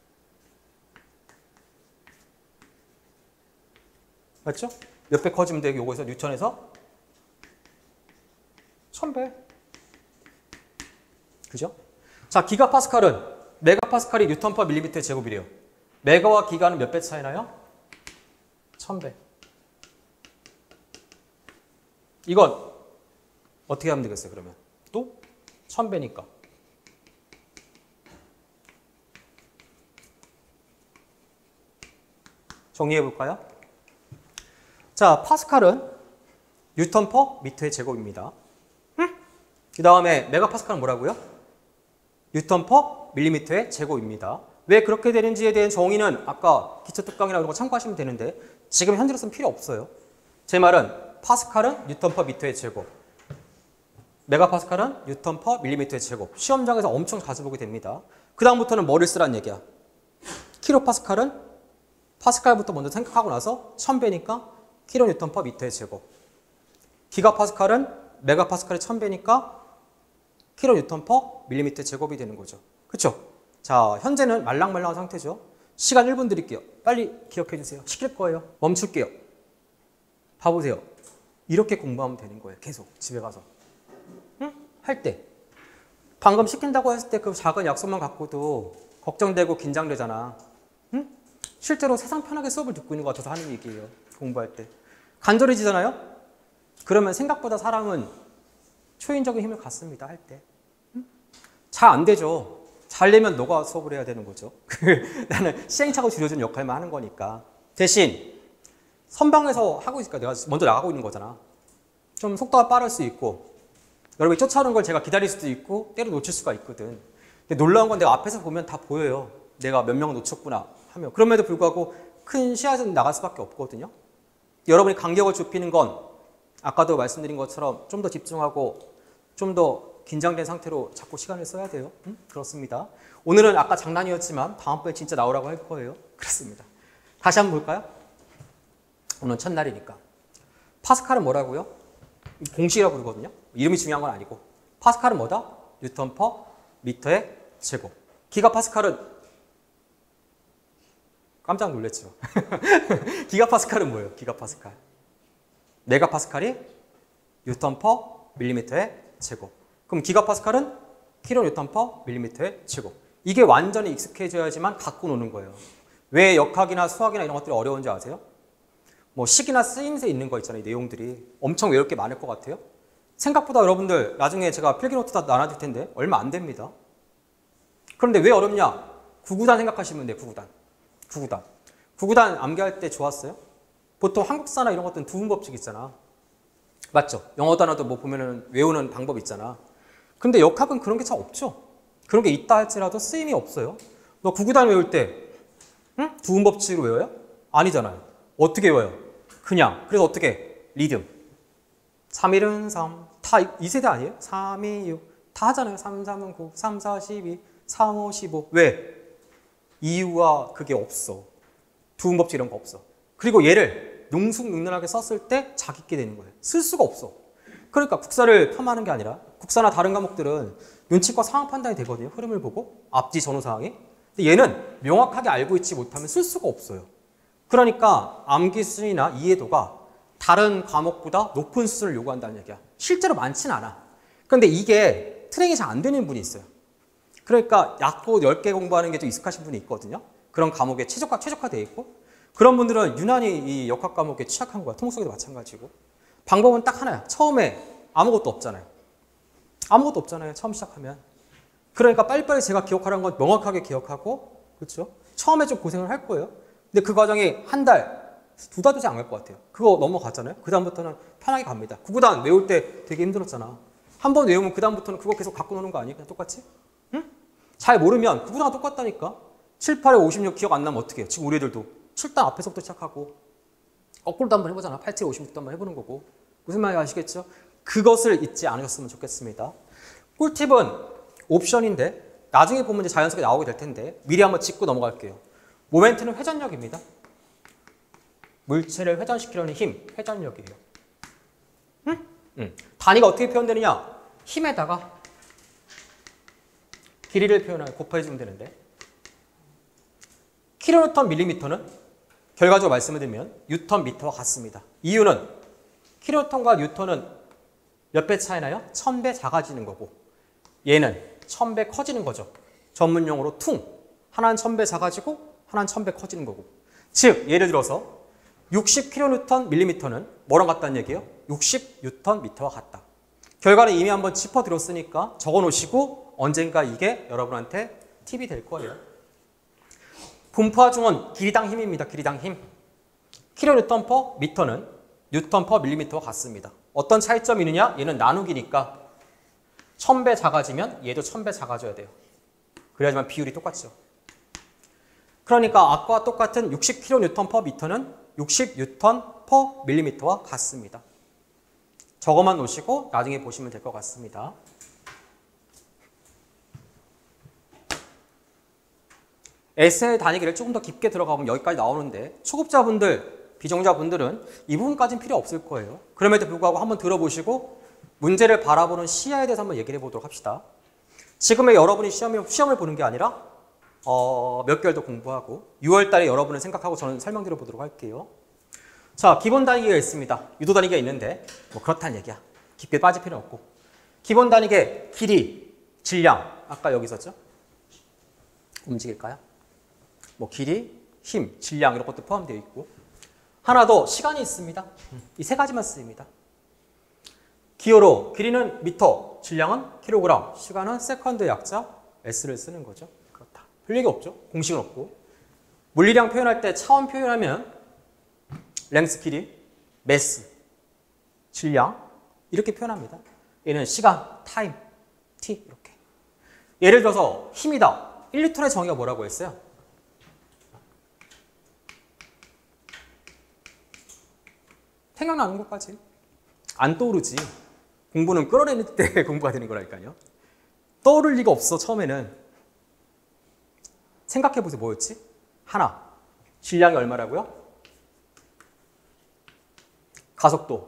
S1: 맞죠? 몇 배 커지면 되고 요거에서 뉴턴에서 1000배. 그죠? 자, 기가파스칼은 메가파스칼이 뉴턴 퍼 밀리미터의 제곱이래요. 메가와 기가는 몇 배 차이 나요? 1000배. 이건 어떻게 하면 되겠어요, 그러면? 또 1000배니까. 정리해 볼까요? 자, 파스칼은 뉴턴 퍼 미터의 제곱입니다. 그 다음에 메가파스칼은 뭐라고요? 뉴턴 퍼 밀리미터의 제곱입니다. 왜 그렇게 되는지에 대한 정의는 아까 기초특강이나 이런 거 참고하시면 되는데 지금 현재로서는 필요 없어요. 제 말은 파스칼은 뉴턴 퍼 미터의 제곱, 메가파스칼은 뉴턴 퍼 밀리미터의 제곱. 시험장에서 엄청 자주 보게 됩니다. 그 다음부터는 뭐를 쓰라는 얘기야? 킬로파스칼은 파스칼부터 먼저 생각하고 나서 1000배니까 킬로 뉴턴 퍼 미터의 제곱. 기가파스칼은 메가파스칼의 1000배니까 킬로 뉴턴 퍼 밀리미터의 제곱이 되는 거죠. 그렇죠? 자, 현재는 말랑말랑한 상태죠. 시간 1분 드릴게요. 빨리 기억해 주세요. 시킬 거예요. 멈출게요. 봐보세요. 이렇게 공부하면 되는 거예요. 계속 집에 가서. 응? 할 때. 방금 시킨다고 했을 때 그 작은 약속만 갖고도 걱정되고 긴장되잖아. 응? 실제로 세상 편하게 수업을 듣고 있는 것 같아서 하는 얘기예요. 공부할 때. 간절해지잖아요? 그러면 생각보다 사람은 초인적인 힘을 갖습니다. 할 때. 잘 안 되죠. 잘 내면 너가 수업을 해야 되는 거죠. 나는 시행착오 줄여주는 역할만 하는 거니까. 대신 선방에서 하고 있으니까 내가 먼저 나가고 있는 거잖아. 좀 속도가 빠를 수 있고 여러분이 쫓아오는 걸 제가 기다릴 수도 있고 때로 놓칠 수가 있거든. 근데 놀라운 건 내가 앞에서 보면 다 보여요. 내가 몇 명 놓쳤구나 하면. 그럼에도 불구하고 큰 시야에서 나갈 수밖에 없거든요. 여러분이 간격을 좁히는 건 아까도 말씀드린 것처럼 좀 더 집중하고 좀 더 긴장된 상태로 자꾸 시간을 써야 돼요. 그렇습니다. 오늘은 아까 장난이었지만 다음번에 진짜 나오라고 할 거예요. 그렇습니다. 다시 한번 볼까요? 오늘 첫날이니까. 파스칼은 뭐라고요? 공식이라고 부르거든요. 이름이 중요한 건 아니고. 파스칼은 뭐다? 뉴턴 퍼 미터의 제곱. 기가파스칼은 깜짝 놀랐죠. 기가파스칼은 뭐예요? 기가파스칼. 메가파스칼이 뉴턴 퍼 밀리미터의 제곱. 그럼 기가파스칼은 킬로뉴턴 퍼 밀리미터의 제곱. 이게 완전히 익숙해져야지만 갖고 노는 거예요. 왜 역학이나 수학이나 이런 것들이 어려운지 아세요? 뭐 식이나 쓰임새 있는 거 있잖아요. 이 내용들이 엄청 외울 게 많을 것 같아요. 생각보다 여러분들 나중에 제가 필기노트 다 나눠줄 텐데 얼마 안 됩니다. 그런데 왜 어렵냐? 구구단 생각하시면 돼요. 구구단. 구구단 암기할 때 좋았어요? 보통 한국사나 이런 것들은 두음 법칙 있잖아. 맞죠? 영어 단어도 뭐 보면은 외우는 방법 있잖아. 근데 역학은 그런 게 잘 없죠. 그런 게 있다 할지라도 쓰임이 없어요. 너 구구단 외울 때 두음 법칙으로 외워요? 아니잖아요. 어떻게 외워요? 그냥. 그래서 어떻게? 리듬. 3일은 3. 다 이 세대 아니에요? 3, 2, 6. 다 하잖아요. 3, 3은 9, 3, 4, 12, 3, 5, 15. 왜? 이유와 그게 없어. 두음 법칙 이런 거 없어. 그리고 얘를 능숙능란하게 썼을 때 자기 있게 되는 거예요. 쓸 수가 없어. 그러니까 국사를 폄하하는 게 아니라 국사나 다른 과목들은 눈치과 상황 판단이 되거든요. 흐름을 보고 앞뒤 전후 상황이. 근데 얘는 명확하게 알고 있지 못하면 쓸 수가 없어요. 그러니까 암기 수준이나 이해도가 다른 과목보다 높은 수준을 요구한다는 얘기야. 실제로 많진 않아. 그런데 이게 트레이닝이 잘 안 되는 분이 있어요. 그러니까 약고 10개 공부하는 게 좀 익숙하신 분이 있거든요. 그런 과목에 최적화되어 있고 그런 분들은 유난히 이 역학 과목에 취약한 거야. 통속에도 마찬가지고. 방법은 딱 하나야. 처음에 아무것도 없잖아요. 아무것도 없잖아요. 처음 시작하면. 그러니까 빨리빨리 제가 기억하라는 건 명확하게 기억하고, 그렇죠? 처음에 좀 고생을 할 거예요. 근데 그 과정이 한 달, 2달 되지 않을 것 같아요. 그거 넘어가잖아요. 그 다음부터는 편하게 갑니다. 구구단 외울 때 되게 힘들었잖아. 한 번 외우면 그 다음부터는 그거 계속 갖고 노는 거 아니에요? 그냥 똑같이? 응? 잘 모르면 구구단과 똑같다니까. 7, 8에 56 기억 안 나면 어떻게 해요? 지금 우리 애들도 7단 앞에서부터 시작하고 거꾸로도 한번 해보잖아. 8, 7, 56도 한번 해보는 거고. 무슨 말인지 아시겠죠? 그것을 잊지 않으셨으면 좋겠습니다. 꿀팁은 옵션인데 나중에 보면 이제 자연스럽게 나오게 될 텐데 미리 한번 짚고 넘어갈게요. 모멘트는 회전력입니다. 물체를 회전시키려는 힘, 회전력이에요. 단위가 어떻게 표현되느냐? 힘에다가 길이를 표현하여 곱해주면 되는데 킬로뉴턴 밀리미터는 결과적으로 말씀을 드리면 뉴턴 미터와 같습니다. 이유는 킬로뉴턴과 뉴턴은 몇 배 차이나요? 1000배 작아지는 거고 얘는 1000배 커지는 거죠. 전문용어로 퉁. 하나는 1000배 작아지고 하나는 1000배 커지는 거고. 즉 예를 들어서 60kN 밀리미터는 뭐랑 같다는 얘기예요? 60Nm 미터와 같다. 결과는 이미 한번 짚어드렸으니까 적어놓으시고 언젠가 이게 여러분한테 팁이 될 거예요. 분포하중은 길이당 힘입니다. 길이당 힘. kN per 미터는 뉴턴 per 밀리미터와 같습니다. 어떤 차이점이 있느냐? 얘는 나누기니까 1000배 작아지면 얘도 1000배 작아져야 돼요. 그래야지만 비율이 똑같죠. 그러니까 아까와 똑같은 60kN per 미터는 60N per 밀리미터와 같습니다. 저거만 놓으시고 나중에 보시면 될 것 같습니다. SL 단위기를 조금 더 깊게 들어가보면 여기까지 나오는데 초급자분들, 비정자분들은 이 부분까지는 필요 없을 거예요. 그럼에도 불구하고 한번 들어보시고 문제를 바라보는 시야에 대해서 한번 얘기를 해보도록 합시다. 지금의 여러분이 시험을 보는 게 아니라 몇 개월 더 공부하고 6월 달에 여러분을 생각하고 저는 설명드려 보도록 할게요. 자, 기본 단위기가 있습니다. 유도 단위기가 있는데 뭐 그렇다는 얘기야. 깊게 빠질 필요는 없고. 기본 단위기의 길이, 질량, 아까 여기 있었죠? 움직일까요? 뭐 길이, 힘, 질량 이런 것도 포함되어 있고 하나 더 시간이 있습니다. 이 세 가지만 쓰입니다. 기호로 길이는 미터, 질량은 킬로그램, 시간은 세컨드 약자 S를 쓰는 거죠. 그렇다. 별 얘기 없죠. 공식은 없고. 물리량 표현할 때 차원 표현하면 랭스 길이, 매스, 질량 이렇게 표현합니다. 얘는 시간, 타임, t 이렇게. 예를 들어서 힘이다. 1리터의 정의가 뭐라고 했어요? 생각나는 것까지. 안 떠오르지. 공부는 끌어내는 때 공부가 되는 거라니까요. 떠오를 리가 없어 처음에는. 생각해보세요. 뭐였지? 하나. 질량이 얼마라고요? 가속도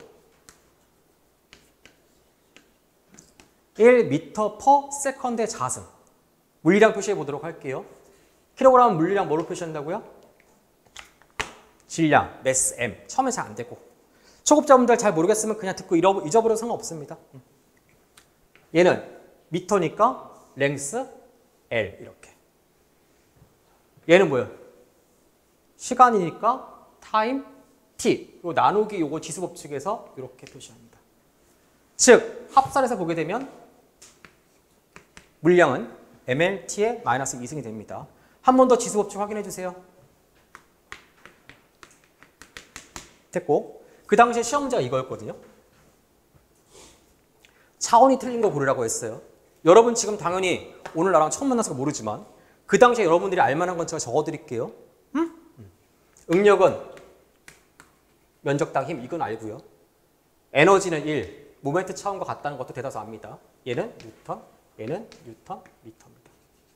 S1: 1m/s의 자승. 물리량 표시해 보도록 할게요. 킬로그램 물리량 뭐로 표시한다고요? 질량, 매스, m. 처음에 잘 안 되고. 초급자분들 잘 모르겠으면 그냥 듣고 잊어버려도 상관없습니다. 얘는 미터니까 랭스 L 이렇게. 얘는 뭐예요? 시간이니까 타임 T. 그리고 나누기 요거 지수법칙에서 이렇게 표시합니다. 즉 합산해서 보게 되면 물량은 mLT의 마이너스 2승이 됩니다. 한 번 더 지수법칙 확인해 주세요. 됐고 그 당시에 시험 문제가 이거였거든요. 차원이 틀린 거 고르라고 했어요. 여러분 지금 당연히 오늘 나랑 처음 만나서 모르지만 그 당시에 여러분들이 알만한 건 제가 적어드릴게요. 응력은 면적당 힘 이건 알고요. 에너지는 1, 모멘트 차원과 같다는 것도 대다수 압니다. 얘는 뉴턴, 얘는 뉴턴, 미터입니다.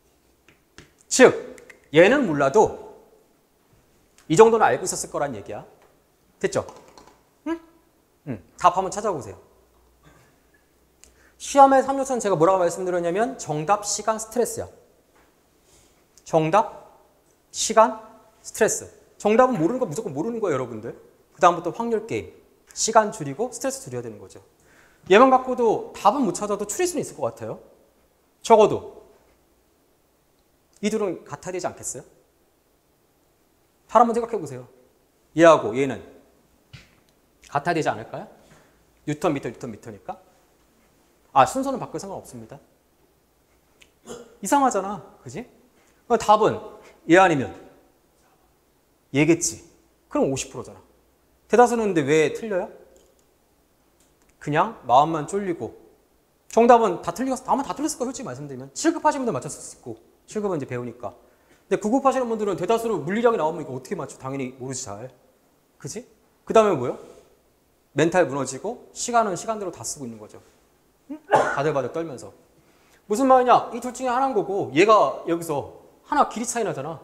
S1: 즉 얘는 몰라도 이 정도는 알고 있었을 거란 얘기야. 됐죠? 답 한번 찾아보세요. 시험의 3요소는 제가 뭐라고 말씀드렸냐면 정답, 시간, 스트레스야. 정답, 시간, 스트레스. 정답은 모르는 거 무조건 모르는 거예요, 여러분들. 그 다음부터 확률 게임. 시간 줄이고 스트레스 줄여야 되는 거죠. 얘만 갖고도 답은 못 찾아도 추릴 수는 있을 것 같아요. 적어도 이 둘은 같아야 되지 않겠어요? 잘 한번 생각해 보세요. 얘하고 얘는 같아야 되지 않을까요? 뉴턴 미터, 뉴턴 미터니까. 아, 순서는 바꿀 상관없습니다. 이상하잖아. 그지? 답은 얘 아니면 얘겠지. 그럼 50%잖아. 대다수는 근데 왜 틀려요? 그냥 마음만 쫄리고. 정답은 다 틀렸어. 아마 다 틀렸을 거예요. 솔직히 말씀드리면. 7급 하시는 분들 맞췄을 수 있고. 7급은 이제 배우니까. 근데 9급 하시는 분들은 대다수로 물리량이 나오면 이거 어떻게 맞춰? 당연히 모르지 잘. 그지? 그 다음에 뭐요? 멘탈 무너지고 시간은 시간대로 다 쓰고 있는 거죠. 바들바들 떨면서. 무슨 말이냐? 이 둘 중에 하나인 거고 얘가 여기서 하나 길이 차이 나잖아.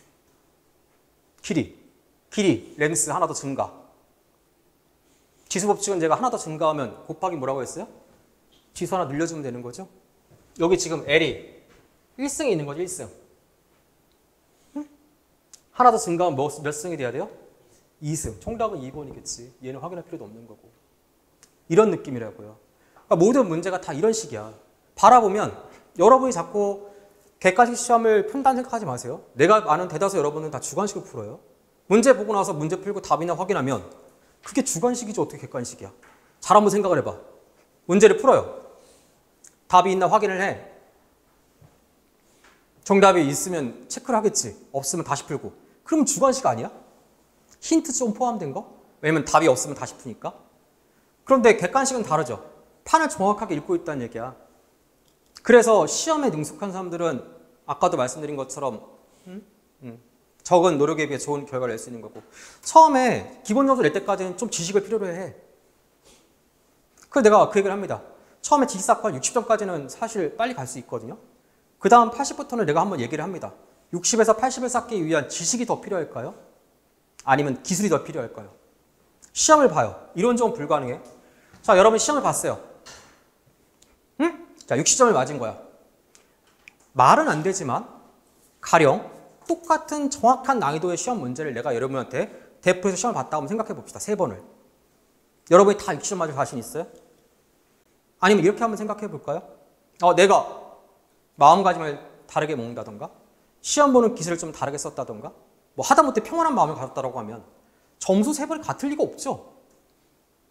S1: 길이, 랭스 하나 더 증가. 지수법칙은 제가 하나 더 증가하면 곱하기 뭐라고 했어요? 지수 하나 늘려주면 되는 거죠. 여기 지금 L이 1승이 있는 거죠. 1승. 하나 더 증가하면 몇 승이 돼야 돼요? 2승. 정답은 2번이겠지. 얘는 확인할 필요도 없는 거고. 이런 느낌이라고요. 그러니까 모든 문제가 다 이런 식이야. 바라보면 여러분이 자꾸 객관식 시험을 푼다는 생각하지 마세요. 내가 아는 대다수 여러분은 다 주관식을 풀어요. 문제 보고 나서 문제 풀고 답이나 확인하면 그게 주관식이지 어떻게 객관식이야. 잘 한번 생각을 해봐. 문제를 풀어요. 답이 있나 확인을 해. 정답이 있으면 체크를 하겠지. 없으면 다시 풀고. 그러면 주관식 아니야? 힌트 좀 포함된 거? 왜냐면 답이 없으면 다시 푸니까. 그런데 객관식은 다르죠. 판을 정확하게 읽고 있다는 얘기야. 그래서 시험에 능숙한 사람들은 아까도 말씀드린 것처럼 적은 노력에 비해 좋은 결과를 낼 수 있는 거고, 처음에 기본 점수 낼 때까지는 좀 지식을 필요로 해. 그래서 내가 그 얘기를 합니다. 처음에 지식사건 60점까지는 사실 빨리 갈 수 있거든요. 그 다음 80부터는 내가 한번 얘기를 합니다. 60에서 80을 쌓기 위한 지식이 더 필요할까요? 아니면 기술이 더 필요할까요? 시험을 봐요. 이론적으로 불가능해. 자, 여러분 시험을 봤어요. 자, 60점을 맞은 거야. 말은 안 되지만 가령 똑같은 정확한 난이도의 시험 문제를 내가 여러분한테 대표에서 시험을 봤다고 한번 생각해 봅시다. 3번을. 여러분이 다 60점 맞을 자신 있어요? 아니면 이렇게 한번 생각해 볼까요? 내가 마음가짐을 다르게 먹는다던가, 시험 보는 기술을 좀 다르게 썼다던가, 뭐 하다못해 평온한 마음을 가졌다고 하면 점수 3번이 같을 리가 없죠.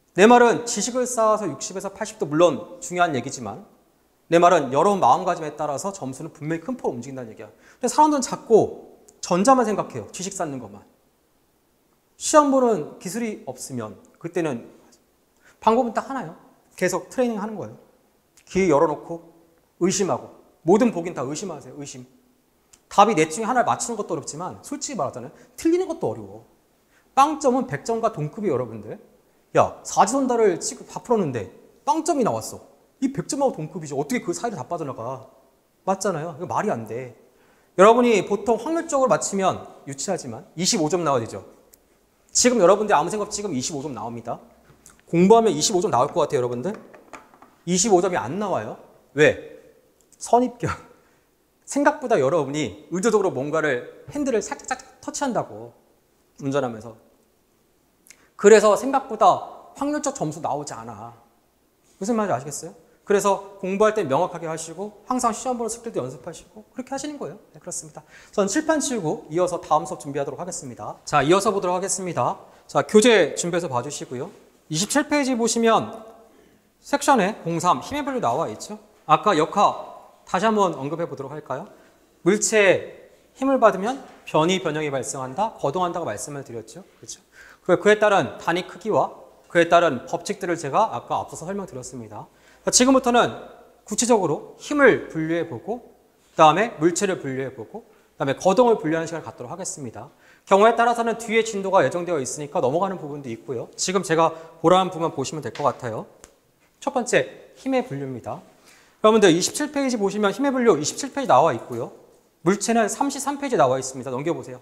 S1: 내 말은 지식을 쌓아서 60에서 80도 물론 중요한 얘기지만 내 말은 여러 마음가짐에 따라서 점수는 분명히 큰 폭으로 움직인다는 얘기야. 근데 사람들은 자꾸 전자만 생각해요. 지식 쌓는 것만. 시험 보는 기술이 없으면 그때는 방법은 딱 하나요. 계속 트레이닝 하는 거예요. 귀 열어놓고 의심하고 모든 보긴 다 의심하세요. 의심. 답이 넷 중에 하나를 맞추는 것도 어렵지만 솔직히 말하자면 틀리는 것도 어려워. 빵점은 100점과 동급이 여러분들. 야, 사지선다를 다 풀었는데 빵점이 나왔어. 이 100점하고 동급이죠. 어떻게 그 사이를 다 빠져나가. 맞잖아요. 이거 말이 안 돼. 여러분이 보통 확률적으로 맞추면 유치하지만 25점 나와야 되죠. 지금 여러분들 아무 생각 없이 지금 25점 나옵니다. 공부하면 25점 나올 것 같아요, 여러분들. 25점이 안 나와요. 왜? 선입견. 생각보다 여러분이 의도적으로 뭔가를 핸들을 살짝 터치한다고 운전하면서. 그래서 생각보다 확률적 점수 나오지 않아. 무슨 말인지 아시겠어요? 그래서 공부할 때 명확하게 하시고 항상 시험 보는 스킬도 연습하시고 그렇게 하시는 거예요. 네, 그렇습니다. 전 칠판 치우고 이어서 다음 수업 준비하도록 하겠습니다. 자, 이어서 보도록 하겠습니다. 자, 교재 준비해서 봐주시고요. 27페이지 보시면 섹션에 03 힘의 분류 나와 있죠. 아까 역학 다시 한번 언급해 보도록 할까요? 물체에 힘을 받으면 변형이 발생한다, 거동한다고 말씀을 드렸죠. 그렇죠? 그에 따른 단위 크기와 그에 따른 법칙들을 제가 아까 앞서서 설명드렸습니다. 지금부터는 구체적으로 힘을 분류해보고 그 다음에 물체를 분류해보고 그 다음에 거동을 분류하는 시간을 갖도록 하겠습니다. 경우에 따라서는 뒤에 진도가 예정되어 있으니까 넘어가는 부분도 있고요. 지금 제가 보라는 부분 보시면 될 것 같아요. 첫 번째, 힘의 분류입니다. 여러분들 27페이지 보시면 힘의 분류 27페이지 나와 있고요. 물체는 33페이지 나와 있습니다. 넘겨보세요.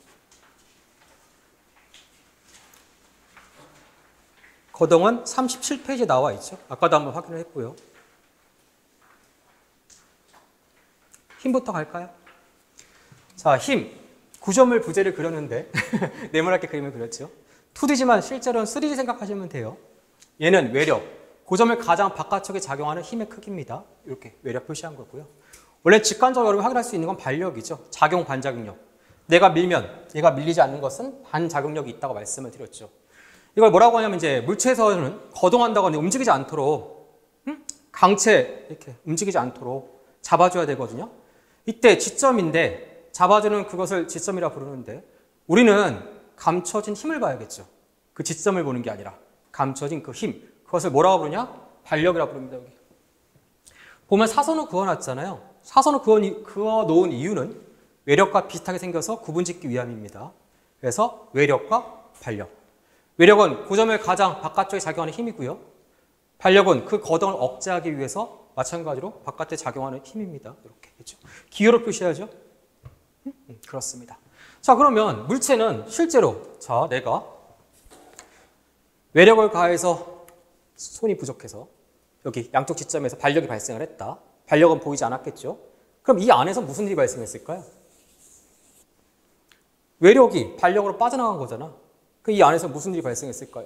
S1: 거동은 37페이지에 나와 있죠. 아까도 한번 확인을 했고요. 힘부터 갈까요? 자, 힘. 9점을 부제를 그렸는데 네모나게 그림을 그렸죠. 2D지만 실제로는 3D 생각하시면 돼요. 얘는 외력. 고점을 가장 바깥쪽에 작용하는 힘의 크기입니다. 이렇게 외력 표시한 거고요. 원래 직관적으로 여러분이 확인할 수 있는 건 반력이죠. 작용, 반작용력. 내가 밀면 얘가 밀리지 않는 것은 반작용력이 있다고 말씀을 드렸죠. 이걸 뭐라고 하냐면 이제 물체에서는 거동한다거나 움직이지 않도록 강체 이렇게 움직이지 않도록 잡아줘야 되거든요. 이때 지점인데 잡아주는 그것을 지점이라 부르는데 우리는 감춰진 힘을 봐야겠죠. 그 지점을 보는 게 아니라 감춰진 그 힘. 그것을 뭐라고 부르냐? 반력이라고 부릅니다. 여기. 보면 사선을 그어놨잖아요. 사선을 그어놓은 이유는 외력과 비슷하게 생겨서 구분짓기 위함입니다. 그래서 외력과 반력. 외력은 고점을 가장 바깥쪽에 작용하는 힘이고요. 반력은 그 거동을 억제하기 위해서 마찬가지로 바깥에 작용하는 힘입니다. 이렇게 그렇죠? 기호로 표시하죠. 그렇습니다. 자, 그러면 물체는 실제로 자, 내가 외력을 가해서 손이 부족해서 여기 양쪽 지점에서 반력이 발생을 했다. 반력은 보이지 않았겠죠. 그럼 이 안에서 무슨 일이 발생했을까요? 외력이 반력으로 빠져나간 거잖아. 그 이 안에서 무슨 일이 발생했을까요?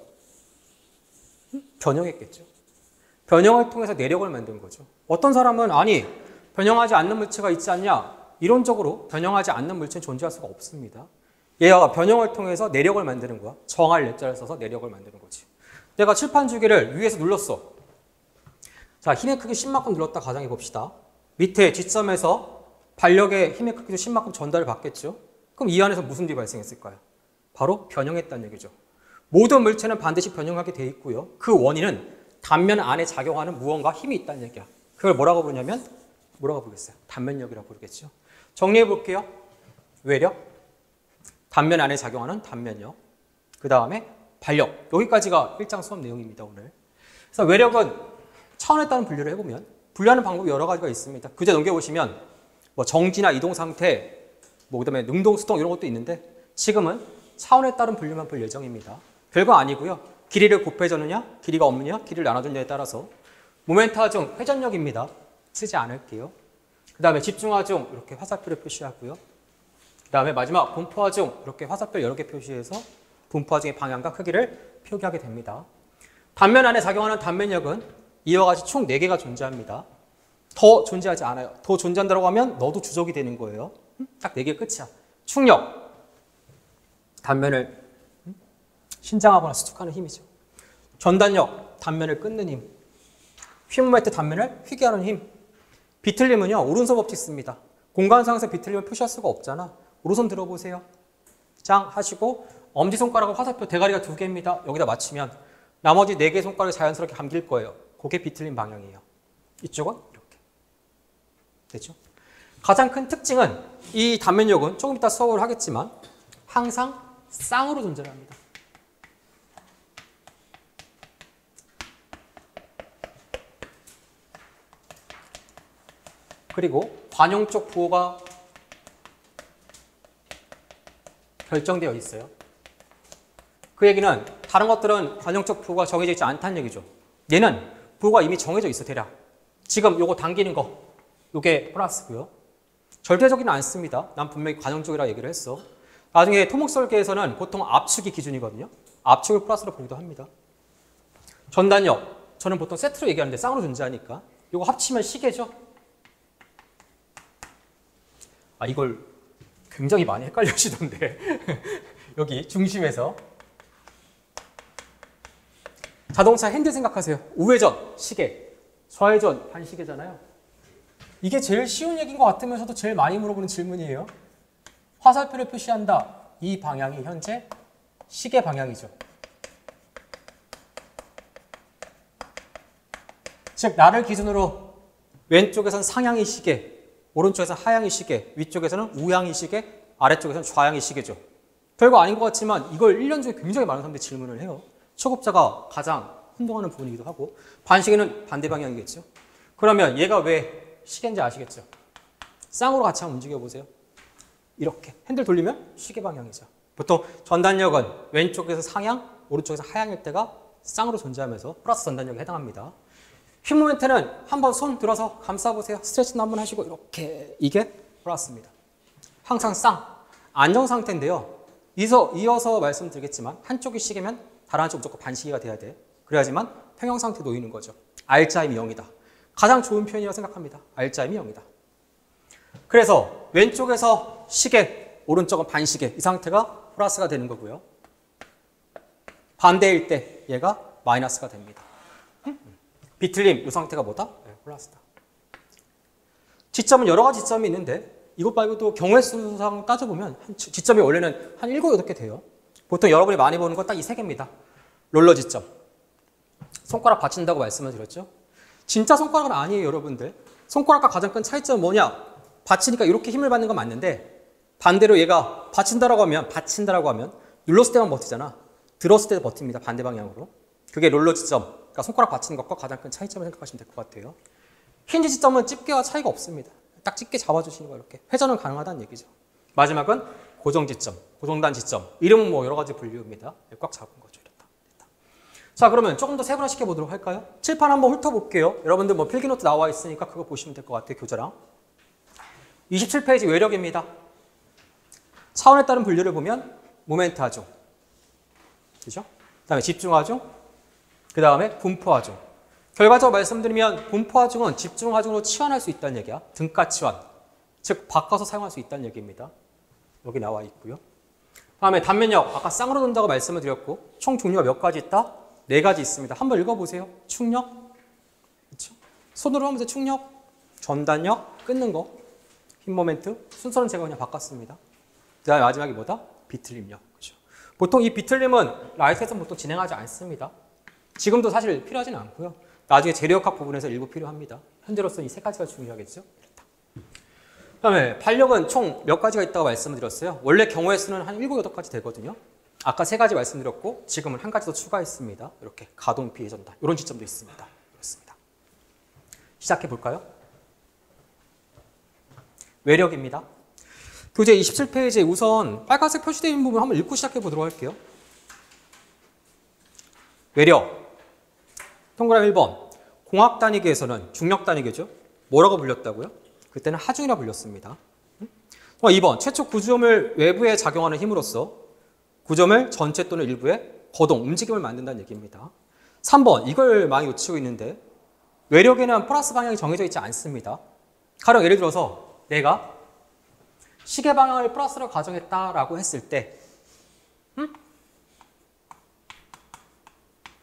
S1: 변형했겠죠. 변형을 통해서 내력을 만든 거죠. 어떤 사람은 아니 변형하지 않는 물체가 있지 않냐? 이론적으로 변형하지 않는 물체는 존재할 수가 없습니다. 얘가 변형을 통해서 내력을 만드는 거야. 정할 내자를 써서 내력을 만드는 거지. 내가 칠판 주기를 위에서 눌렀어. 자, 힘의 크기 10만큼 눌렀다 가정해 봅시다. 밑에 뒷점에서 반력의 힘의 크기도 10만큼 전달을 받겠죠. 그럼 이 안에서 무슨 일이 발생했을까요? 바로 변형했다는 얘기죠. 모든 물체는 반드시 변형하게 돼 있고요. 그 원인은 단면 안에 작용하는 무언가 힘이 있다는 얘기야. 그걸 뭐라고 부르냐면 뭐라고 부르겠어요? 단면력이라고 부르겠죠. 정리해 볼게요. 외력, 단면 안에 작용하는 단면력, 그 다음에 반력. 여기까지가 1장 수업 내용입니다, 오늘. 그래서 외력은 차원에 따른 분류를 해보면 분류하는 방법이 여러 가지가 있습니다. 그제 넘겨보시면 뭐 정지나 이동 상태, 뭐 그다음에 능동, 수동 이런 것도 있는데 지금은 차원에 따른 분류만 볼 예정입니다. 별거 아니고요. 길이를 곱해줬느냐, 길이가 없느냐, 길이를 나눠줬느냐에 따라서 모멘트 하중, 회전력입니다. 쓰지 않을게요. 그 다음에 집중 하중 이렇게 화살표를 표시하고요. 그 다음에 마지막 분포 하중 이렇게 화살표 여러 개 표시해서 분포 하중의 방향과 크기를 표기하게 됩니다. 단면 안에 작용하는 단면력은 이와 같이 총 4개가 존재합니다. 더 존재하지 않아요. 더 존재한다고 하면 너도 주적이 되는 거예요. 딱 4개 끝이야. 충력, 단면을 신장하거나 수축하는 힘이죠. 전단력, 단면을 끊는 힘. 휨모멘트 단면을 휘게 하는 힘. 비틀림은요, 오른손 법칙 씁니다. 공간상에서 비틀림을 표시할 수가 없잖아. 오른손 들어보세요. 짱 하시고 엄지손가락과 화살표 대가리가 2개입니다. 여기다 맞추면 나머지 4개의 손가락이 자연스럽게 감길 거예요. 그게 비틀림 방향이에요. 이쪽은 이렇게. 됐죠? 가장 큰 특징은 이 단면력은 조금 이따 수업을 하겠지만 항상 쌍으로 존재를 합니다. 그리고 관용 쪽 부호가 결정되어 있어요. 그 얘기는 다른 것들은 관용 쪽 부호가 정해져 있지 않다는 얘기죠. 얘는 부호가 이미 정해져 있어, 대략. 지금 요거 당기는 거, 요게 플러스고요. 절대적이는 않습니다. 난 분명히 관용 쪽이라 얘기를 했어. 나중에 토목 설계에서는 보통 압축이 기준이거든요. 압축을 플러스로 보기도 합니다. 전단력, 저는 보통 세트로 얘기하는데 쌍으로 존재하니까 요거 합치면 시계죠. 아, 이걸 굉장히 많이 헷갈리시던데. 여기 중심에서 자동차 핸들 생각하세요. 우회전, 시계, 좌회전, 반시계잖아요. 이게 제일 쉬운 얘기인 것 같으면서도 제일 많이 물어보는 질문이에요. 화살표를 표시한다. 이 방향이 현재 시계 방향이죠. 즉 나를 기준으로 왼쪽에선 상향이 시계, 오른쪽에서는 하향이 시계, 위쪽에서는 우향이 시계, 아래쪽에서는 좌향이 시계죠. 별거 아닌 것 같지만 이걸 1년 중에 굉장히 많은 사람들이 질문을 해요. 초급자가 가장 혼동하는 부분이기도 하고 반시계는 반대 방향이겠죠. 그러면 얘가 왜 시계인지 아시겠죠? 쌍으로 같이 한번 움직여보세요. 이렇게 핸들 돌리면 시계 방향이죠. 보통 전단력은 왼쪽에서 상향, 오른쪽에서 하향일 때가 쌍으로 존재하면서 플러스 전단력에 해당합니다. 휨모멘트는 한번 손 들어서 감싸보세요. 스트레칭 한번 하시고 이렇게, 이게 플러스입니다. 항상 쌍, 안정상태인데요. 이어서 말씀드리겠지만 한쪽이 시계면 다른 한쪽 무조건 반시계가 돼야 돼. 그래야지만 평형상태 놓이는 거죠. R자임이 0이다. 가장 좋은 표현이라고 생각합니다. R자임이 0이다. 그래서 왼쪽에서 시계, 오른쪽은 반시계, 이 상태가 플러스가 되는 거고요. 반대일 때 얘가 마이너스가 됩니다. 비틀림, 이 상태가 뭐다? 네, 플러스다. 지점은 여러 가지 지점이 있는데 이것 말고도 경우의 수상 따져보면 지점이 원래는 한 7, 8개 돼요. 보통 여러분이 많이 보는 건 딱 이 3개입니다. 롤러 지점. 손가락 받친다고 말씀을 드렸죠. 진짜 손가락은 아니에요, 여러분들. 손가락과 가장 큰 차이점은 뭐냐? 받치니까 이렇게 힘을 받는 건 맞는데 반대로 얘가 받친다라고 하면 눌렀을 때만 버티잖아. 들었을 때도 버팁니다. 반대 방향으로. 그게 롤러 지점, 그러니까 손가락 받치는 것과 가장 큰 차이점을 생각하시면 될 것 같아요. 힌지 지점은 집게와 차이가 없습니다. 딱 집게 잡아주시는 거 이렇게. 회전은 가능하다는 얘기죠. 마지막은 고정 지점, 고정단 지점. 이름은 뭐 여러 가지 분류입니다. 꽉 잡은 거죠. 이렇다. 자, 그러면 조금 더 세분화시켜 보도록 할까요? 칠판 한번 훑어볼게요. 여러분들 뭐 필기노트 나와 있으니까 그거 보시면 될 것 같아요. 교재랑. 27페이지 외력입니다. 차원에 따른 분류를 보면 모멘트 하중. 그죠? 그 다음에 집중 하중. 그 다음에 분포 하중. 결과적으로 말씀드리면 분포 하중은 집중 하중으로 치환할 수 있다는 얘기야. 등가 치환. 즉 바꿔서 사용할 수 있다는 얘기입니다. 여기 나와 있고요. 다음에 단면력. 아까 쌍으로 돈다고 말씀을 드렸고 총 종류가 몇 가지 있다? 4가지 있습니다. 한번 읽어보세요. 충력. 그렇죠? 손으로 하면서 충력, 전단력, 끊는 거. 휨모멘트. 순서는 제가 그냥 바꿨습니다. 그 다음에 마지막이 뭐다? 비틀림력. 그렇죠? 보통 이 비틀림은 라이트에서 보통 진행하지 않습니다. 지금도 사실 필요하지는 않고요. 나중에 재료역학 부분에서 일부 필요합니다. 현재로서는 이 3가지가 중요하겠죠. 그 다음에 반력은 총 몇 가지가 있다고 말씀을 드렸어요. 원래 경우의 수는 한 7, 8가지 되거든요. 아까 3가지 말씀드렸고 지금은 한 가지 더 추가했습니다. 이렇게 가동, 비회, 전단 이런 지점도 있습니다. 그렇습니다. 시작해 볼까요? 외력입니다. 교재 27페이지에 우선 빨간색 표시되어 있는 부분 한번 읽고 시작해 보도록 할게요. 외력. 동그라미 1번. 공학 단위계에서는 중력 단위계죠. 뭐라고 불렸다고요? 그때는 하중이라 불렸습니다. 2번. 최초 구조물 외부에 작용하는 힘으로써 구조물 전체 또는 일부의 거동, 움직임을 만든다는 얘기입니다. 3번. 이걸 많이 놓치고 있는데 외력에는 플러스 방향이 정해져 있지 않습니다. 가령 예를 들어서 내가 시계 방향을 플러스로 가정했다라고 했을 때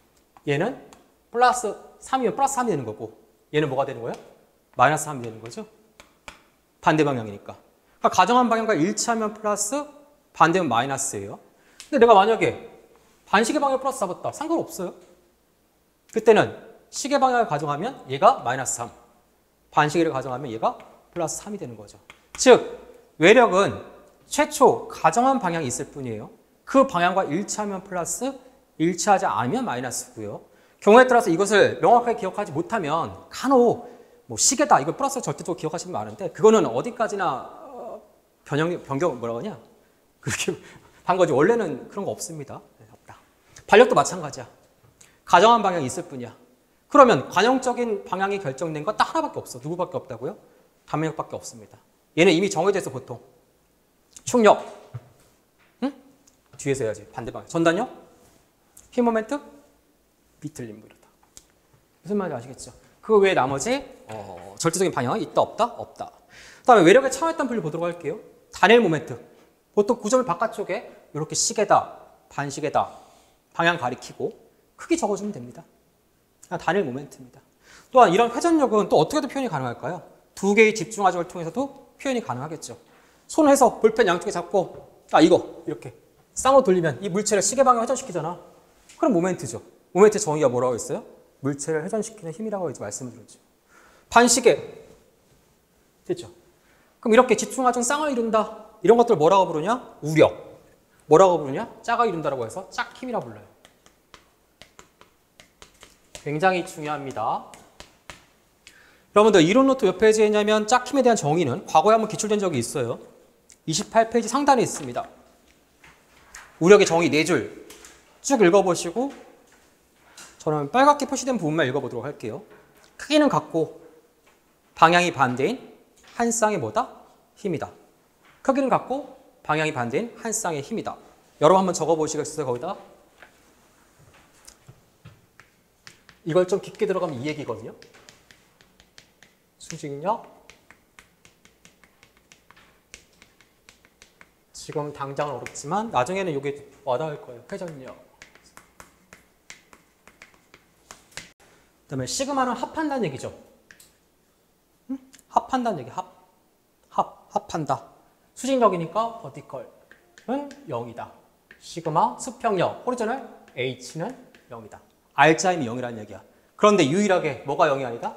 S1: 얘는 플러스 3이면 플러스 3이 되는 거고 얘는 뭐가 되는 거예요? 마이너스 3이 되는 거죠. 반대 방향이니까. 그러니까 가정한 방향과 일치하면 플러스, 반대면 마이너스예요. 근데 내가 만약에 반시계 방향 플러스 잡았다. 상관없어요. 그때는 시계 방향을 가정하면 얘가 마이너스 3, 반시계를 가정하면 얘가 플러스 3이 되는 거죠. 즉 외력은 최초 가정한 방향이 있을 뿐이에요. 그 방향과 일치하면 플러스, 일치하지 않으면 마이너스고요. 경우에 따라서 이것을 명확하게 기억하지 못하면 간혹 뭐 시계다 이걸 플러스 절대적으로 기억하시는 분 많은데 그거는 어디까지나 변경 뭐라고 하냐 그렇게 한 거지. 원래는 그런 거 없습니다. 네, 없다. 반력도 마찬가지야. 가정한 방향이 있을 뿐이야. 그러면 관형적인 방향이 결정된 건 딱 하나밖에 없어. 누구밖에 없다고요? 단면력밖에 없습니다. 얘는 이미 정해져 있어. 보통 충력, 응? 뒤에서 해야지. 반대 방향. 전단력, 힘 모멘트, 비틀림 뭐 이러다. 무슨 말인지 아시겠죠? 그 외에 나머지 절대적인 방향이 있다 없다? 없다. 그 다음에 외력의 차원했던 분류 보도록 할게요. 단일 모멘트. 보통 구조물 바깥쪽에 이렇게 시계다, 반시계다 방향 가리키고 크기 적어주면 됩니다. 그냥 단일 모멘트입니다. 또한 이런 회전력은 또 어떻게도 표현이 가능할까요? 두 개의 집중화적을 통해서도 표현이 가능하겠죠. 손을 해서 볼펜 양쪽에 잡고 이거 이렇게 쌍으로 돌리면 이 물체를 시계 방향 회전시키잖아. 그럼 모멘트죠. 모멘트 정의가 뭐라고 했어요? 물체를 회전시키는 힘이라고 이제 말씀드렸죠. 반시계 됐죠? 그럼 이렇게 집중화적 쌍을 이룬다. 이런 것들 뭐라고 부르냐? 우력. 뭐라고 부르냐? 짝을 이룬다라고 해서 짝힘이라고 불러요. 굉장히 중요합니다. 여러분들 이론 노트 몇 페이지에 있냐면 짝힘에 대한 정의는 과거에 한번 기출된 적이 있어요. 28페이지 상단에 있습니다. 우력의 정의 4줄 쭉 읽어보시고 저는 빨갛게 표시된 부분만 읽어보도록 할게요. 크기는 같고 방향이 반대인 한 쌍의 뭐다? 힘이다. 크기는 같고 방향이 반대인 한 쌍의 힘이다. 여러분 한번 적어보시겠어요? 거기다. 이걸 좀 깊게 들어가면 이 얘기거든요. 수직력. 지금 당장은 어렵지만 나중에는 이게 와닿을 거예요. 회전력. 그 다음에 시그마는 합한다는 얘기죠. 응? 합한다는 얘기. 합한다. 수직력이니까 버티컬은 0이다. 시그마 수평력 호리조널 H는 0이다. R자임이 0이라는 얘기야. 그런데 유일하게 뭐가 0이 아니다?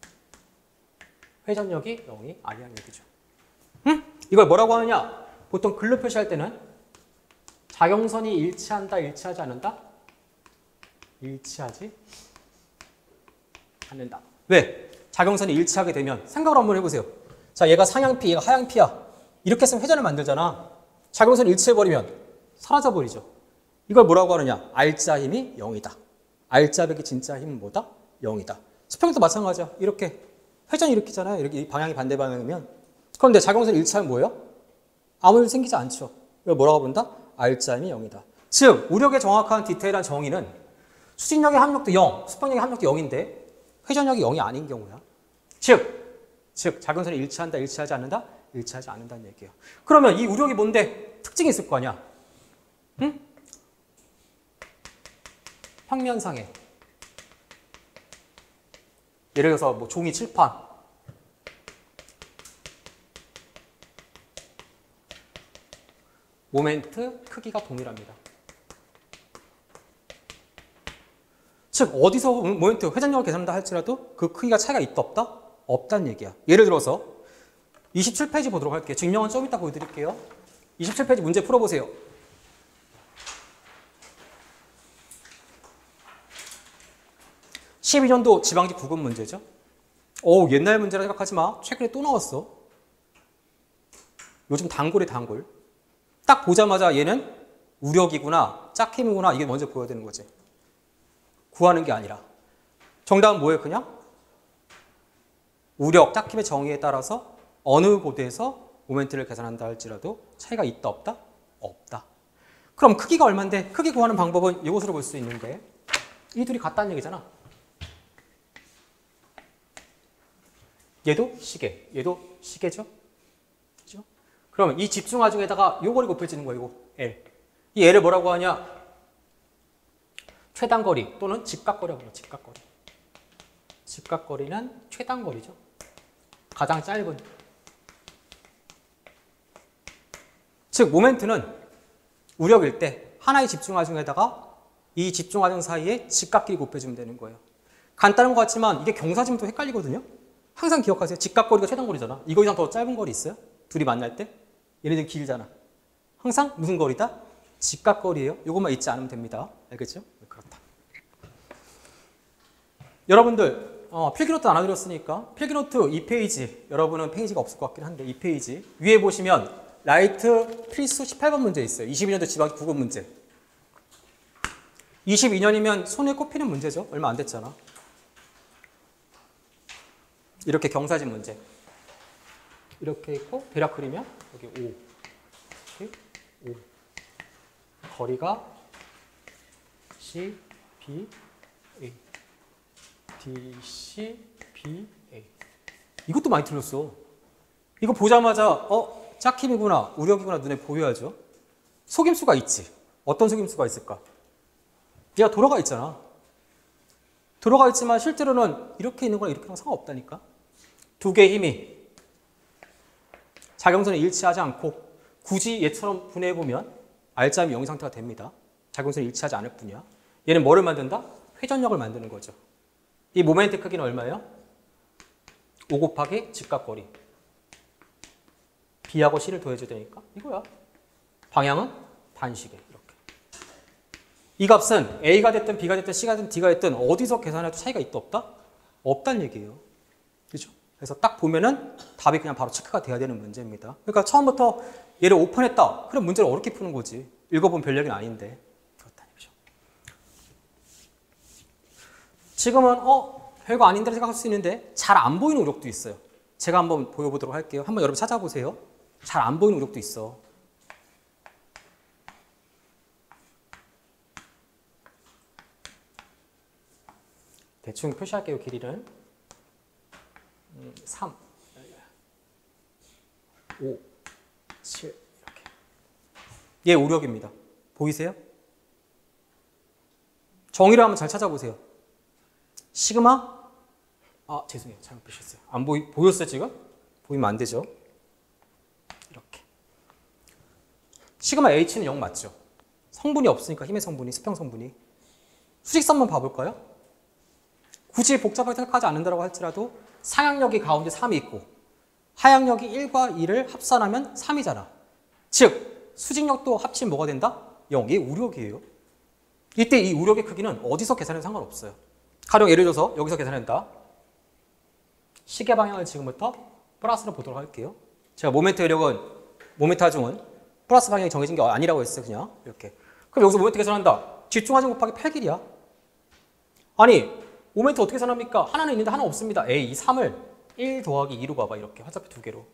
S1: 회전력이 0이 아니라는 얘기죠. 응? 이걸 뭐라고 하느냐? 보통 글로 표시할 때는 작용선이 일치한다, 일치하지 않는다? 일치하지 않는다. 왜? 작용선이 일치하게 되면 생각을 한번 해보세요. 자, 얘가 상향피, 얘가 하향피야. 이렇게 했으면 회전을 만들잖아. 작용선이 일치해버리면 사라져버리죠. 이걸 뭐라고 하느냐? R자 힘이 0이다. R자 백의 진짜 힘은 뭐다? 0이다. 수평도 마찬가지야. 이렇게 회전이 일으키잖아요. 이렇게 방향이 반대 방향이면. 그런데 작용선이 일치하면 뭐예요? 아무 일 생기지 않죠. 이걸 뭐라고 본다? R자 힘이 0이다. 즉, 우력의 정확한 디테일한 정의는 수직력의 합력도 0, 수평력의 합력도 0인데 회전력이 0이 아닌 경우야. 즉 작용선이 일치한다, 일치하지 않는다? 일치하지 않는다는 얘기예요. 그러면 이 우력이 뭔데? 특징이 있을 거 아니야? 응? 평면상에 예를 들어서 뭐 종이 칠판 모멘트 크기가 동일합니다. 즉 어디서 모멘트 회전력을 계산한다 할지라도 그 크기가 차이가 있다 없다? 없다는 얘기야. 예를 들어서 27페이지 보도록 할게요. 증명은 좀 이따 보여드릴게요. 27페이지 문제 풀어보세요. (12년도) 지방직 구급 문제죠. 옛날 문제라 생각하지 마. 최근에 또 나왔어. 요즘 단골이 단골. 딱 보자마자 얘는 우력이구나, 짝힘이구나 이게 먼저 보여야 되는 거지. 구하는 게 아니라. 정답은 뭐예요? 그냥 우력, 짝힘의 정의에 따라서 어느 고도에서 모멘트를 계산한다 할지라도 차이가 있다 없다? 없다. 그럼 크기가 얼마인데? 크기 구하는 방법은 이것으로 볼 수 있는데 이 둘이 같다는 얘기잖아. 얘도 시계, 얘도 시계죠? 그죠? 그러면 이 집중화중에다가 요거를 곱해지는 거예요. 이거 L. 이 L을 뭐라고 하냐? 최단거리 또는 직각거리라고 불러요. 직각거리. 직각거리는 최단거리죠. 가장 짧은. 즉 모멘트는 우력일 때 하나의 집중하중에다가 이 집중하중 사이에 직각끼리 곱해주면 되는 거예요. 간단한 것 같지만 이게 경사지면 또 헷갈리거든요. 항상 기억하세요. 직각거리가 최단거리잖아. 이거 이상 더 짧은 거리 있어요? 둘이 만날 때? 얘네들 길잖아. 항상 무슨 거리다? 직각거리예요. 이것만 잊지 않으면 됩니다. 알겠죠? 그렇다. 여러분들 필기노트 나눠드렸으니까 필기노트 2페이지 여러분은 페이지가 없을 것 같긴 한데 2페이지 위에 보시면 라이트 필수 18번 문제 있어요. 22년도 지방 9급 문제. 22년이면 손에 꼽히는 문제죠. 얼마 안 됐잖아. 이렇게 경사진 문제. 이렇게 있고 대략 그리면 여기 5. 이렇게 5. 거리가 C, B, A. D, C, B, A. 이것도 많이 틀렸어. 이거 보자마자 짝힘이구나, 우력이구나 눈에 보여야죠. 속임수가 있지. 어떤 속임수가 있을까? 얘가 돌아가 있잖아. 돌아가 있지만 실제로는 이렇게 있는 거랑 이렇게 는 상관없다니까. 두 개의 힘이 작용선에 일치하지 않고 굳이 얘처럼 분해해보면 알짜미 영위 상태가 됩니다. 작용선에 일치하지 않을 뿐이야. 얘는 뭐를 만든다? 회전력을 만드는 거죠. 이 모멘트 크기는 얼마예요? 5 곱하기 직각거리. B하고 C를 더해줘야 되니까 이거야. 방향은 반시계. 이렇게. 이 값은 A가 됐든 B가 됐든 C가 됐든 D가 됐든 어디서 계산해도 차이가 있다 없다? 없다는 얘기예요. 그죠? 그래서 딱 보면은 답이 그냥 바로 체크가 돼야 되는 문제입니다. 그러니까 처음부터 얘를 오픈했다. 그럼 문제를 어렵게 푸는 거지. 읽어보면 별 얘기는 아닌데. 그렇다는 얘기죠. 지금은 별거 아닌데 생각할 수 있는데 잘 안 보이는 우력도 있어요. 제가 한번 보여보도록 할게요. 한번 여러분 찾아보세요. 잘 안 보이는 우력도 있어. 대충 표시할게요. 길이는 3, 5, 7 이렇게. 얘 우력입니다. 보이세요? 정의를 한번 잘 찾아보세요. 시그마? 죄송해요. 잘못 표시했어요. 안 보였어요 지금? 보이면 안 되죠. 이렇게. 시그마 H는 0 맞죠? 성분이 없으니까 힘의 성분이, 수평 성분이. 수직선만 봐볼까요? 굳이 복잡하게 생각하지 않는다고 할지라도 상향력이 가운데 3이 있고 하향력이 1과 2를 합산하면 3이잖아. 즉 수직력도 합치면 뭐가 된다? 0. 이게 우력이에요. 이때 이 우력의 크기는 어디서 계산해도 상관없어요. 가령 예를 들어서 여기서 계산한다. 시계 방향을 지금부터 플러스로 보도록 할게요. 제가 모멘트 여력은, 모멘트 하중은 플러스 방향이 정해진 게 아니라고 했어요. 그냥 이렇게. 그럼 여기서 모멘트 계산한다. 집중하중 곱하기 8길이야. 아니 모멘트 어떻게 계산합니까? 하나는 있는데 하나 없습니다. A, 이 3을 1 더하기 2로 봐봐. 이렇게 화살표 2개로.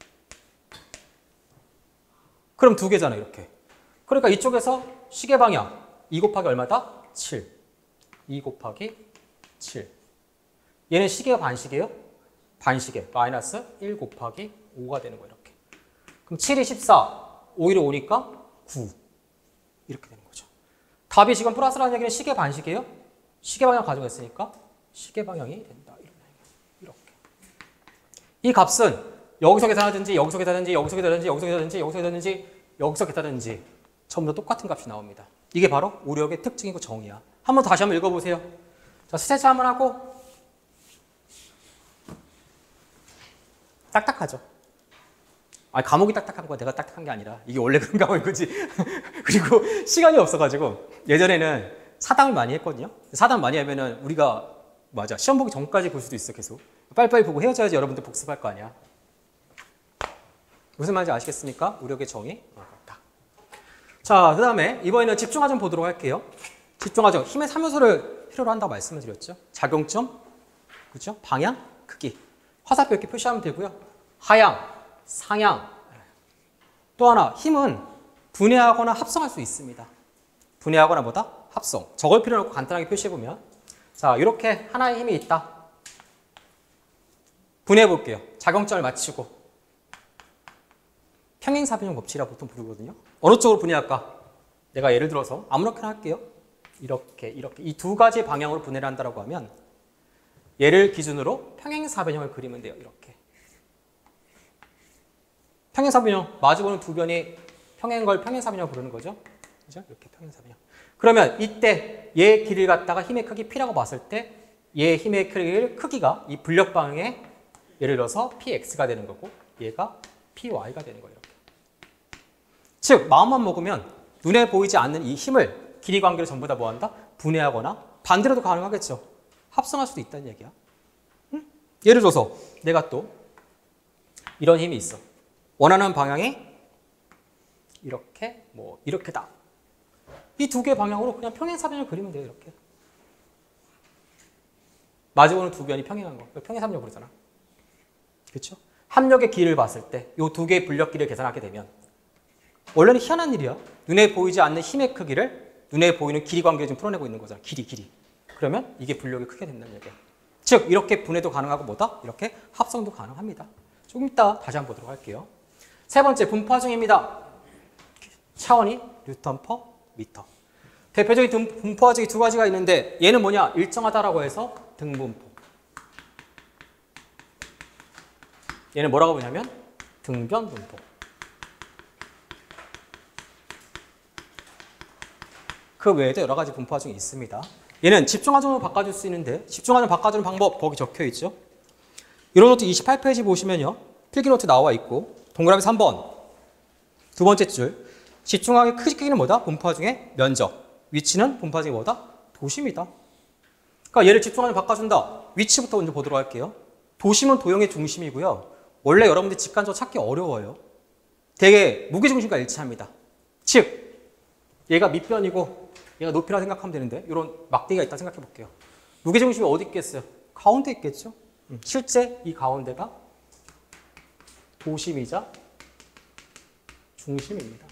S1: 그럼 2개잖아. 이렇게. 그러니까 이쪽에서 시계 방향 2 곱하기 얼마다? 7. 2 곱하기 7. 얘는 시계가 반시계예요? 반시계. 마이너스 1 곱하기 5가 되는 거예요. 이렇게. 그럼 7이 14. 5 1에 5니까 9. 이렇게 되는 거죠. 답이 지금 플러스라는 얘기는 시계 반시계예요? 시계 방향 가져갔으니까 시계 방향이 된다. 이렇게. 이 값은 여기서 계산하든지 여기서 계산하든지 여기서 계산하든지 여기서 계산하든지 여기서 계산하든지 여기서 계산하든지 전부 다 똑같은 값이 나옵니다. 이게 바로 우력의 특징이고 정의야. 한번 다시 한번 읽어보세요. 자, 스트레치 한번 하고. 딱딱하죠. 감옥이 딱딱한 거야. 내가 딱딱한 게 아니라. 이게 원래 그런 감옥인 거지. 그리고 시간이 없어가지고 예전에는 사담을 많이 했거든요. 사담 많이 하면은 우리가 시험 보기 전까지 볼 수도 있어. 계속 빨리빨리 보고 헤어져야지 여러분들 복습할 거 아니야. 무슨 말인지 아시겠습니까? 우력의 정의. 자, 그 다음에 이번에는 집중하점 보도록 할게요. 집중하점. 힘의 3요소를 필요로 한다고 말씀을 드렸죠. 작용점, 그렇죠? 방향, 크기. 화살표 이렇게 표시하면 되고요. 하향, 상향. 또 하나, 힘은 분해하거나 합성할 수 있습니다. 분해하거나 뭐다? 합성. 저걸 필요로 놓고 간단하게 표시해보면. 자, 이렇게 하나의 힘이 있다. 분해해볼게요. 작용점을 맞추고. 평행사변형 법칙이라고 보통 부르거든요. 어느 쪽으로 분해할까? 내가 예를 들어서 아무렇게나 할게요. 이렇게 이 두 가지 방향으로 분해를 한다고 하면 얘를 기준으로 평행사변형을 그리면 돼요. 이렇게. 평행사변형, 마주보는 두 변이 평행인 걸 평행사변형을 부르는 거죠. 그죠? 이렇게 평행사변형. 그러면 이때 얘 길이를 갖다가 힘의 크기 P라고 봤을 때 얘 힘의 크기가 이 불력 방향에 예를 들어서 PX가 되는 거고 얘가 PY가 되는 거예요. 이렇게. 즉 마음만 먹으면 눈에 보이지 않는 이 힘을 길이 관계를 전부 다 뭐한다? 분해하거나 반대로도 가능하겠죠. 합성할 수도 있다는 얘기야. 응? 예를 들어서 내가 또 이런 힘이 있어. 원하는 방향이 이렇게 이렇게다. 이 두 개의 방향으로 그냥 평행사변을 그리면 돼요. 이렇게. 마주보는 두 변이 평행한 거. 평행사변을 부르잖아. 그렇죠? 합력의 길이를 봤을 때 이 두 개의 불력 길이를 계산하게 되면 원래는 희한한 일이야. 눈에 보이지 않는 힘의 크기를 눈에 보이는 길이 관계를 지금 풀어내고 있는 거잖아. 길이. 그러면 이게 불력이 크게 된다는 얘기야. 즉 이렇게 분해도 가능하고 뭐다? 이렇게 합성도 가능합니다. 조금 이따 다시 한번 보도록 할게요. 세 번째 분포화중입니다. 차원이 뉴턴 퍼 미터. 대표적인 분포화중이 두 가지가 있는데 얘는 뭐냐? 일정하다라고 해서 등분포. 얘는 뭐라고 보냐면 등변분포. 그 외에도 여러 가지 분포화중이 있습니다. 얘는 집중화중으로 바꿔줄 수 있는데 집중화중 바꿔주는 방법 거기 적혀 있죠. 이런 노트 28페이지 보시면요. 필기노트 나와 있고 동그라미 3번 두 번째 줄 집중화의 크기는 뭐다? 분포화중의 면적. 위치는 분포화중이 뭐다? 도심이다. 그러니까 얘를 집중화중 바꿔준다. 위치부터 먼저 보도록 할게요. 도심은 도형의 중심이고요. 원래 여러분들이 직관적으로 찾기 어려워요. 되게 무게중심과 일치합니다. 즉 얘가 밑변이고 얘가 높이라 생각하면 되는데 이런 막대기가 있다 생각해 볼게요. 무게중심이 어디 있겠어요? 가운데 있겠죠? 실제 이 가운데가 도심이자 중심입니다.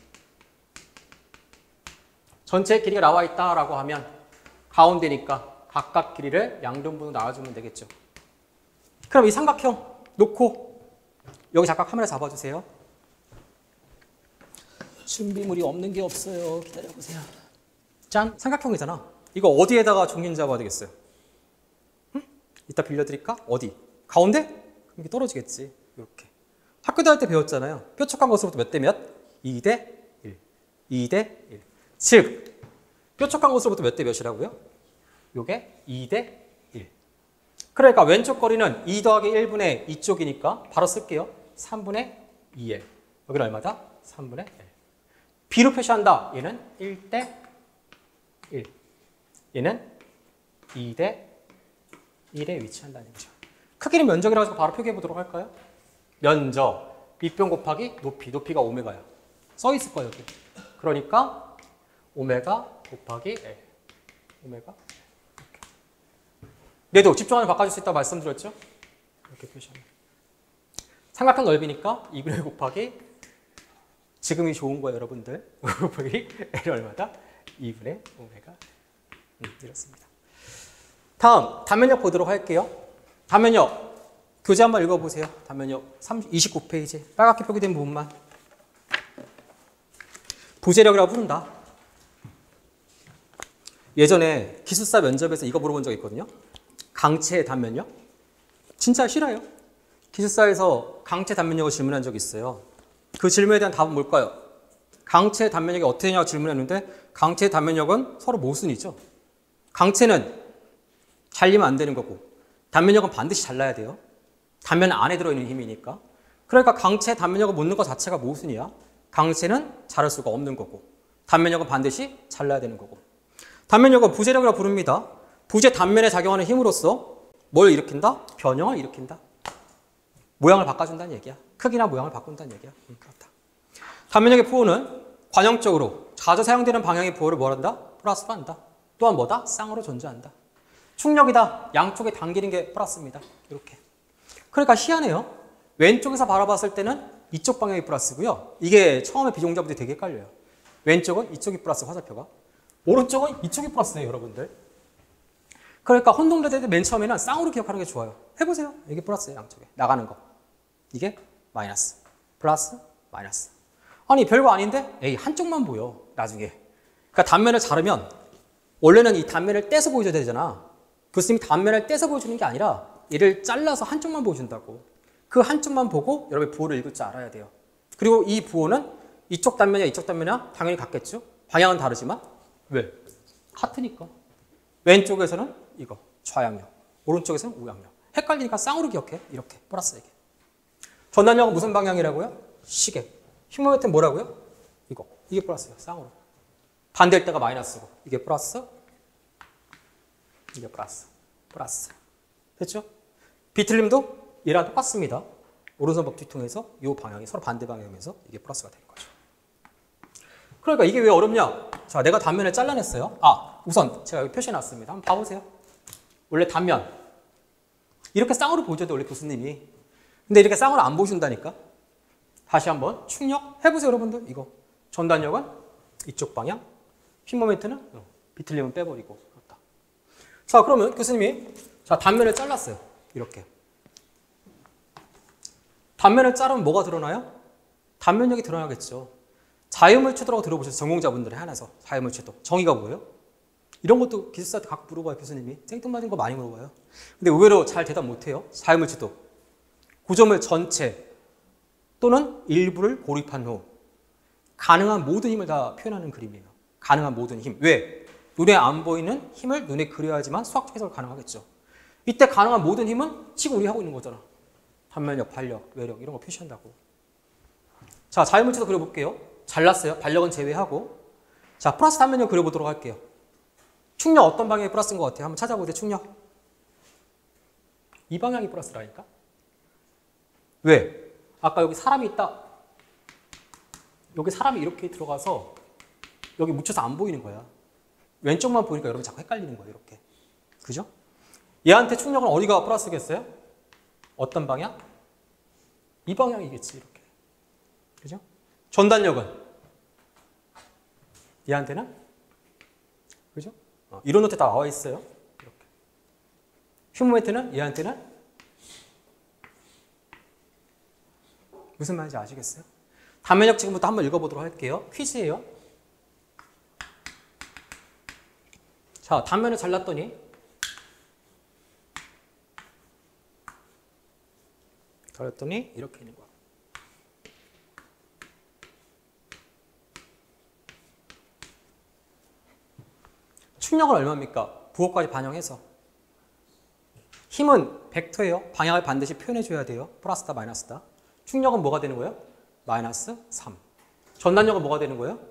S1: 전체 길이가 나와 있다라고 하면 가운데니까 각각 길이를 양변분으로 나눠주면 되겠죠. 그럼 이 삼각형 놓고 여기 잠깐 카메라 잡아주세요. 준비물이 없는 게 없어요. 기다려보세요. 짠! 삼각형이잖아. 이거 어디에다가 중심 잡아야 되겠어요? 응? 이따 빌려드릴까? 어디? 가운데? 그럼 이게 떨어지겠지. 이렇게. 학교 다닐 때 배웠잖아요. 뾰족한 것으로부터 몇 대 몇? 2대 1. 2대 1. 즉, 뾰족한 것으로부터 몇 대 몇이라고요? 요게 2대 1. 그러니까 왼쪽 거리는 2 더하기 1분의 이쪽이니까 바로 쓸게요. 3분의 2L. 여기는 얼마다? 3분의 L. B로 표시한다. 얘는 1대 1. 얘는 2대 1에 위치한다는 얘기죠. 크기는 면적이라고 해서 바로 표기해 보도록 할까요? 면적, 밑변 곱하기 높이. 높이가 오메가야. 써 있을 거예요, 여기. 그러니까 오메가 곱하기 L. 오메가. 이렇게. 얘도 집중하면 바꿔줄 수 있다고 말씀드렸죠? 이렇게 표시합니다. 삼각형 넓이니까 2분의 곱하기 지금이 좋은 거예요, 여러분들. 곱하기 L 얼마다? 2분의 오메가. 이렇습니다. 다음 단면역 보도록 할게요. 단면역 교재 한번 읽어보세요. 단면역 29페이지 빨갛게 표기된 부분만. 부재력이라고 부른다. 예전에 기숙사 면접에서 이거 물어본 적 있거든요. 강체 단면역. 진짜 싫어요. 기숙사에서 강체 단면역을 질문한 적이 있어요. 그 질문에 대한 답은 뭘까요? 강체 단면역이 어떻게 되냐고 질문했는데 강체 단면역은 서로 모순이죠. 강체는 잘리면 안 되는 거고 단면역은 반드시 잘라야 돼요. 단면 안에 들어있는 힘이니까. 그러니까 강체 단면역을 묻는 것 자체가 모순이야. 강체는 자를 수가 없는 거고 단면역은 반드시 잘라야 되는 거고. 단면역은 부재력이라고 부릅니다. 부재 단면에 작용하는 힘으로써 뭘 일으킨다? 변형을 일으킨다. 모양을 바꿔준다는 얘기야. 크기나 모양을 바꾼다는 얘기야. 그렇다. 단면역의 부호는 관형적으로 자주 사용되는 방향의 부호를 뭐한다? 플러스로 한다. 또한 뭐다? 쌍으로 존재한다. 충력이다. 양쪽에 당기는 게 플러스입니다. 이렇게. 그러니까 희한해요. 왼쪽에서 바라봤을 때는 이쪽 방향이 플러스고요. 이게 처음에 비종자분들이 되게 헷갈려요. 왼쪽은 이쪽이 플러스 화살표가. 오른쪽은 이쪽이 플러스예요, 여러분들. 그러니까 혼동될 때 맨 처음에는 쌍으로 기억하는 게 좋아요. 해보세요. 이게 플러스예요, 양쪽에. 나가는 거. 이게 마이너스. 플러스, 마이너스. 아니 별거 아닌데? 에이 한쪽만 보여 나중에. 그러니까 단면을 자르면 원래는 이 단면을 떼서 보여줘야 되잖아. 교수님이 단면을 떼서 보여주는 게 아니라 얘를 잘라서 한쪽만 보여준다고. 그 한쪽만 보고 여러분이 부호를 읽을 줄 알아야 돼요. 그리고 이 부호는 이쪽 단면이야 이쪽 단면이야 당연히 같겠죠. 방향은 다르지만 왜? 같으니까. 왼쪽에서는 이거 좌양력, 오른쪽에서는 우양력. 헷갈리니까 쌍으로 기억해. 이렇게 플러스 이게. 전단력은 무슨 방향이라고요? 시계. 흉모멘트는 뭐라고요? 이거. 이게 플러스예요. 쌍으로. 반대일 때가 마이너스고 이게 플러스, 이게 플러스, 플러스. 됐죠? 비틀림도 얘랑 똑같습니다. 오른손법 뒤통해서 이 방향이 서로 반대 방향이면서 이게 플러스가 되는 거죠. 그러니까 이게 왜 어렵냐? 자, 내가 단면을 잘라냈어요. 우선 제가 여기 표시해놨습니다. 한번 봐보세요. 원래 단면 이렇게 쌍으로 보여줘도 원래 교수님이. 근데 이렇게 쌍으로 안 보여준다니까. 다시 한번 충력 해보세요, 여러분들. 이거 전단력은 이쪽 방향, 핀 모멘트는 비틀림은 빼버리고. 그렇다. 자, 그러면 교수님이 자 단면을 잘랐어요. 이렇게. 단면을 자르면 뭐가 드러나요? 단면력이 드러나겠죠. 자유물체도라고 들어보셨어요? 전공자분들이 하나서. 자유물체도. 정의가 뭐예요? 이런 것도 기술사한테 가끔 물어봐요, 교수님이. 생뚱맞은 거 많이 물어봐요. 근데 의외로 잘 대답 못해요. 자유물체도. 구조물 전체 또는 일부를 고립한 후 가능한 모든 힘을 다 표현하는 그림이에요. 가능한 모든 힘. 왜? 눈에 안 보이는 힘을 눈에 그려야지만 수학적 해석을 가능하겠죠. 이때 가능한 모든 힘은 지금 우리 하고 있는 거잖아. 단면력, 반력, 외력 이런 거 표시한다고. 자, 자유물체도 그려볼게요. 잘랐어요. 반력은 제외하고. 자, 플러스 단면력 그려보도록 할게요. 충력 어떤 방향이 플러스인 것 같아요? 한번 찾아보세요. 충력. 이 방향이 플러스라니까. 왜? 아까 여기 사람이 있다. 여기 사람이 이렇게 들어가서 여기 묻혀서 안 보이는 거야. 왼쪽만 보니까 여러분 자꾸 헷갈리는 거예요. 이렇게. 그죠? 얘한테 충력은 어디가 플러스겠어요? 어떤 방향? 이 방향이겠지. 이렇게. 그죠? 전단력은 얘한테는? 그죠? 이런 노트 다 나와 있어요. 이렇게. 휴모멘트는 얘한테는? 무슨 말인지 아시겠어요? 단면력 지금부터 한번 읽어보도록 할게요. 퀴즈예요. 자, 단면을 잘랐더니 이렇게 있는 거야. 충력은 얼마입니까? 부호까지 반영해서. 힘은 벡터예요. 방향을 반드시 표현해줘야 돼요. 플러스다 마이너스다. 충력은 뭐가 되는 거예요? 마이너스 3. 전단력은 뭐가 되는 거예요?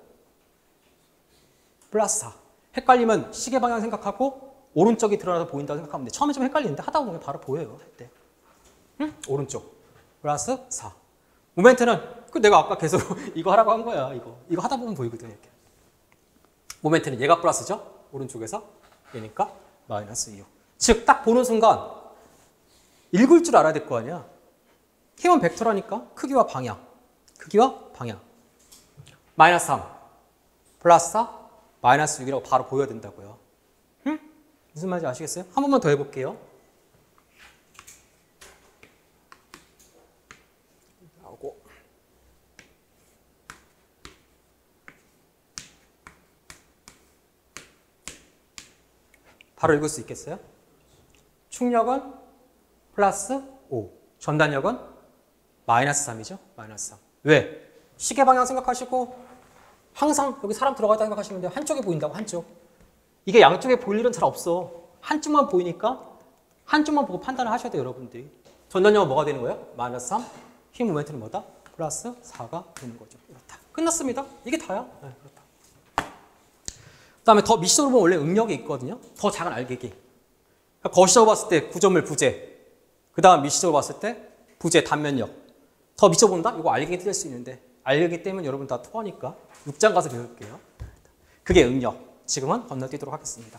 S1: 플러스 4. 헷갈리면 시계 방향 생각하고 오른쪽이 드러나서 보인다고 생각하면 돼. 처음에 좀 헷갈리는데 하다 보면 바로 보여요. 할 때. 응? 오른쪽. 플러스 4. 모멘트는 내가 아까 계속 이거 하라고 한 거야. 이거 하다 보면 보이거든. 이렇게. 모멘트는 얘가 플러스죠? 오른쪽에서. 얘니까 마이너스 2. 즉 딱 보는 순간 읽을 줄 알아야 될 거 아니야. 힘은 벡터라니까 크기와 방향. 크기와 방향. 마이너스 3. 플러스 4. 마이너스 6이라고 바로 보여야 된다고요. 응? 무슨 말인지 아시겠어요? 한 번만 더 해볼게요. 나오고. 바로 읽을 수 있겠어요? 충력은 플러스 5. 전단력은 마이너스 3이죠? 마이너스 3. 왜? 시계 방향 생각하시고 항상 여기 사람 들어가다 생각하시면 돼요. 한쪽에 보인다고, 한쪽. 이게 양쪽에 보일 일은 잘 없어. 한쪽만 보이니까 한쪽만 보고 판단을 하셔야 돼요, 여러분들이. 전단력은 뭐가 되는 거예요? 마이너스 3. 힘 모멘트는 뭐다? 플러스 4가 되는 거죠. 이렇다. 끝났습니다. 이게 다야. 네, 그렇다. 그 다음에 더 미시적으로 보면 원래 응력이 있거든요. 더 작은 알개기. 그러니까 거시적으로 봤을 때 구조물 부재. 그 다음 미시적으로 봤을 때 부재 단면력. 더 미쳐 본다? 이거 알개기 뜰 수 있는데 알개기 때문에 여러분 다 토하니까 6장 가서 배울게요. 그게 응력. 지금은 건너뛰도록 하겠습니다.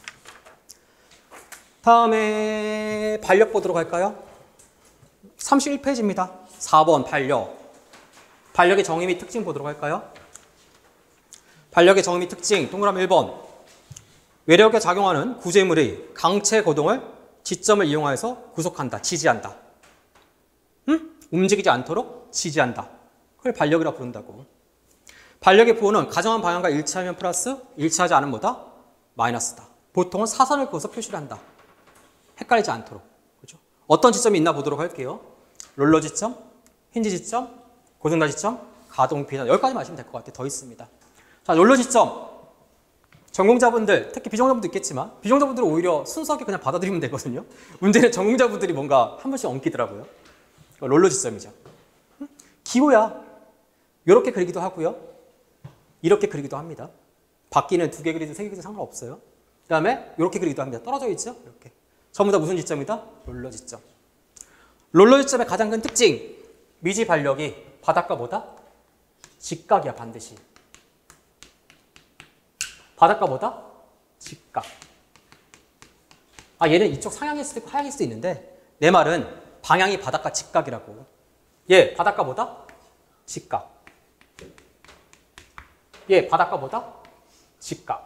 S1: 다음에 반력 보도록 할까요? 31페이지입니다. 4번 반력. 반력의 정의 및 특징 보도록 할까요? 반력의 정의 및 특징 동그라미 1번. 외력에 작용하는 구조물의 강체 거동을 지점을 이용하여서 구속한다. 지지한다. 움직이지 않도록 지지한다. 그걸 반력이라 부른다고. 반력의 부호는 가정한 방향과 일치하면 플러스, 일치하지 않으면 뭐다? 마이너스다. 보통은 사선을 그어서 표시를 한다. 헷갈리지 않도록. 그죠? 어떤 지점이 있나 보도록 할게요. 롤러 지점, 힌지 지점, 고정단 지점, 가동 비단. 여기까지만 아시면 될 것 같아요. 더 있습니다. 자, 롤러 지점. 전공자분들, 특히 비전공자분도 있겠지만 비전공자분들은 오히려 순수하게 그냥 받아들이면 되거든요. 문제는 전공자분들이 뭔가 한 번씩 엉키더라고요. 롤러 지점이죠. 기호야. 이렇게 그리기도 하고요. 이렇게 그리기도 합니다. 바퀴는 2개 그리든 3개 그리든 상관없어요. 그 다음에 이렇게 그리기도 합니다. 떨어져 있죠? 이렇게. 전부 다 무슨 지점이다? 롤러 지점. 롤러 지점의 가장 큰 특징. 미지 반력이 바닥과 뭐다? 직각이야, 반드시. 바닥과 뭐다? 직각. 아, 얘는 이쪽 상향일 수도 있고 하향일 수도 있는데 내 말은 방향이 바닥과 직각이라고. 얘 바닥과 뭐다? 직각. 얘 바닥과 뭐다? 직각.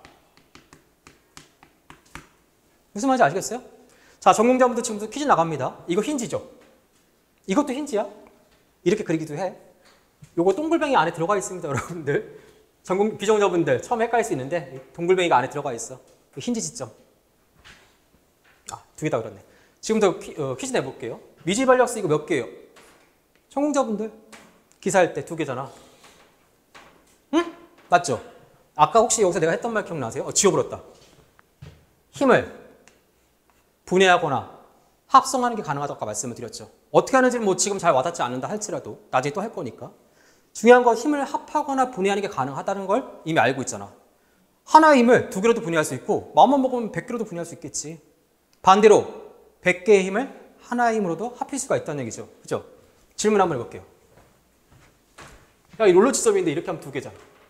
S1: 무슨 말인지 아시겠어요? 자, 전공자분들 지금부터 퀴즈 나갑니다. 이거 힌지죠? 이것도 힌지야? 이렇게 그리기도 해. 요거 동글뱅이 안에 들어가 있습니다, 여러분들. 비전공자분들 처음 헷갈릴 수 있는데 동글뱅이가 안에 들어가 있어. 그 힌지 지점. 아, 2개 다 그렇네. 지금부터 퀴즈 내볼게요. 미지 반력수 이거 몇 개예요? 전공자분들 기사할 때 2개잖아. 응? 맞죠? 아까 혹시 여기서 내가 했던 말 기억나세요? 지워버렸다. 힘을 분해하거나 합성하는 게 가능하다고 아까 말씀을 드렸죠. 어떻게 하는지는 뭐 지금 잘 와닿지 않는다 할지라도 나중에 또 할 거니까. 중요한 건 힘을 합하거나 분해하는 게 가능하다는 걸 이미 알고 있잖아. 하나의 힘을 2개로도 분해할 수 있고 마음만 먹으면 100개로도 분해할 수 있겠지. 반대로 100개의 힘을 하나의 힘으로도 합칠 수가 있다는 얘기죠. 그죠? 질문 한번 해볼게요. 야, 이 롤러 지점인데 이렇게 하면 2개잖아.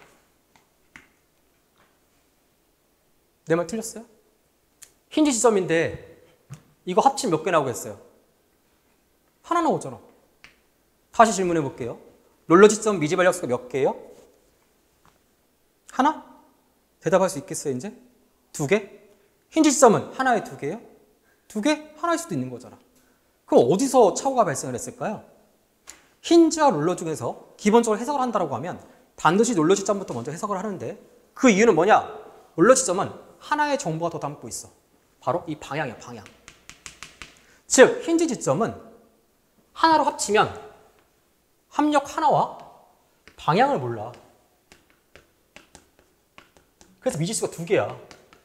S1: 내 말 틀렸어요? 힌지 지점인데 이거 합치면 몇 개 나오겠어요? 하나 나오잖아. 다시 질문해 볼게요. 롤러 지점 미지 반력수가 몇 개예요? 하나? 대답할 수 있겠어요, 이제? 2개? 힌지 지점은 하나에 2개예요? 2개? 하나일 수도 있는 거잖아. 그럼 어디서 착오가 발생을 했을까요? 힌지와 롤러 중에서 기본적으로 해석을 한다고 하면 반드시 롤러 지점부터 먼저 해석을 하는데 그 이유는 뭐냐? 롤러 지점은 하나의 정보가 더 담고 있어. 바로 이 방향이야, 방향. 즉, 힌지 지점은 하나로 합치면 합력 하나와 방향을 몰라. 그래서 미지수가 2개야.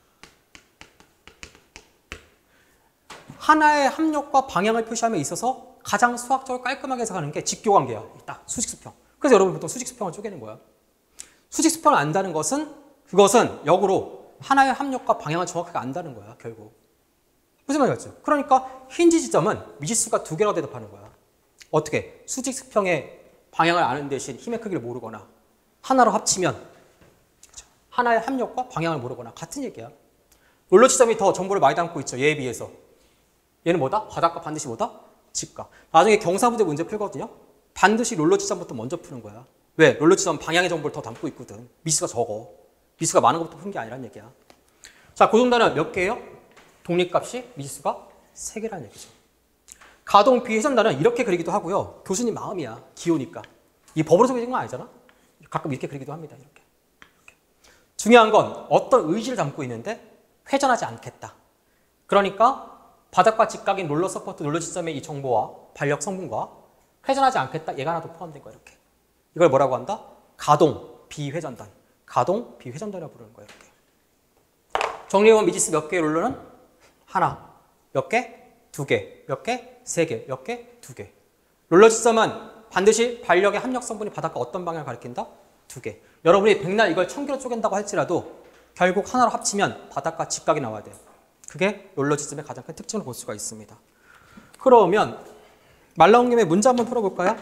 S1: 하나의 합력과 방향을 표시함에 있어서 가장 수학적으로 깔끔하게 해석하는 게 직교관계야. 딱 수직수평. 그래서 여러분 보통 수직수평을 쪼개는 거야. 수직수평을 안다는 것은 그것은 역으로 하나의 합력과 방향을 정확하게 안다는 거야, 결국. 무슨 말이겠죠? 그러니까 힌지 지점은 미지수가 2개라고 대답하는 거야. 어떻게? 수직수평의 방향을 아는 대신 힘의 크기를 모르거나 하나로 합치면 하나의 합력과 방향을 모르거나 같은 얘기야. 롤러 지점이 더 정보를 많이 담고 있죠. 얘에 비해서. 얘는 뭐다? 바닥과 반드시 뭐다? 직각. 나중에 경사부재 문제 풀거든요. 반드시 롤러 지점부터 먼저 푸는 거야. 왜? 롤러 지점 방향의 정보를 더 담고 있거든. 미수가 적어. 미수가 많은 것부터 푸는 게 아니란 얘기야. 자, 고정단은 몇 개예요? 독립값이 미지수가 3개라는 얘기죠. 가동 비회전단은 이렇게 그리기도 하고요. 교수님 마음이야. 기호니까. 이 법으로 정해진 건 아니잖아. 가끔 이렇게 그리기도 합니다. 이렇게. 중요한 건 어떤 의지를 담고 있는데 회전하지 않겠다. 그러니까 바닥과 직각인 롤러 서포트, 롤러 지점의 이 정보와 반력 성분과 회전하지 않겠다. 얘가 하나 더 포함된 거야. 이렇게. 이걸 뭐라고 한다? 가동 비회전단. 가동 비회전단이라고 부르는 거예요. 이렇게. 정리해보면 미지수 몇 개의 롤러는? 하나. 몇 개? 2개. 몇 개? 3개. 몇 개? 2개. 롤러 지점은 반드시 반력의 합력 성분이 바닥과 어떤 방향을 가리킨다? 2개. 여러분이 백날 이걸 1000개로 쪼갠다고 할지라도 결국 하나로 합치면 바닥과 직각이 나와야 돼요. 그게 롤러 지점의 가장 큰 특징을 볼 수가 있습니다. 그러면 말 나온 김에 문제 한번 풀어볼까요?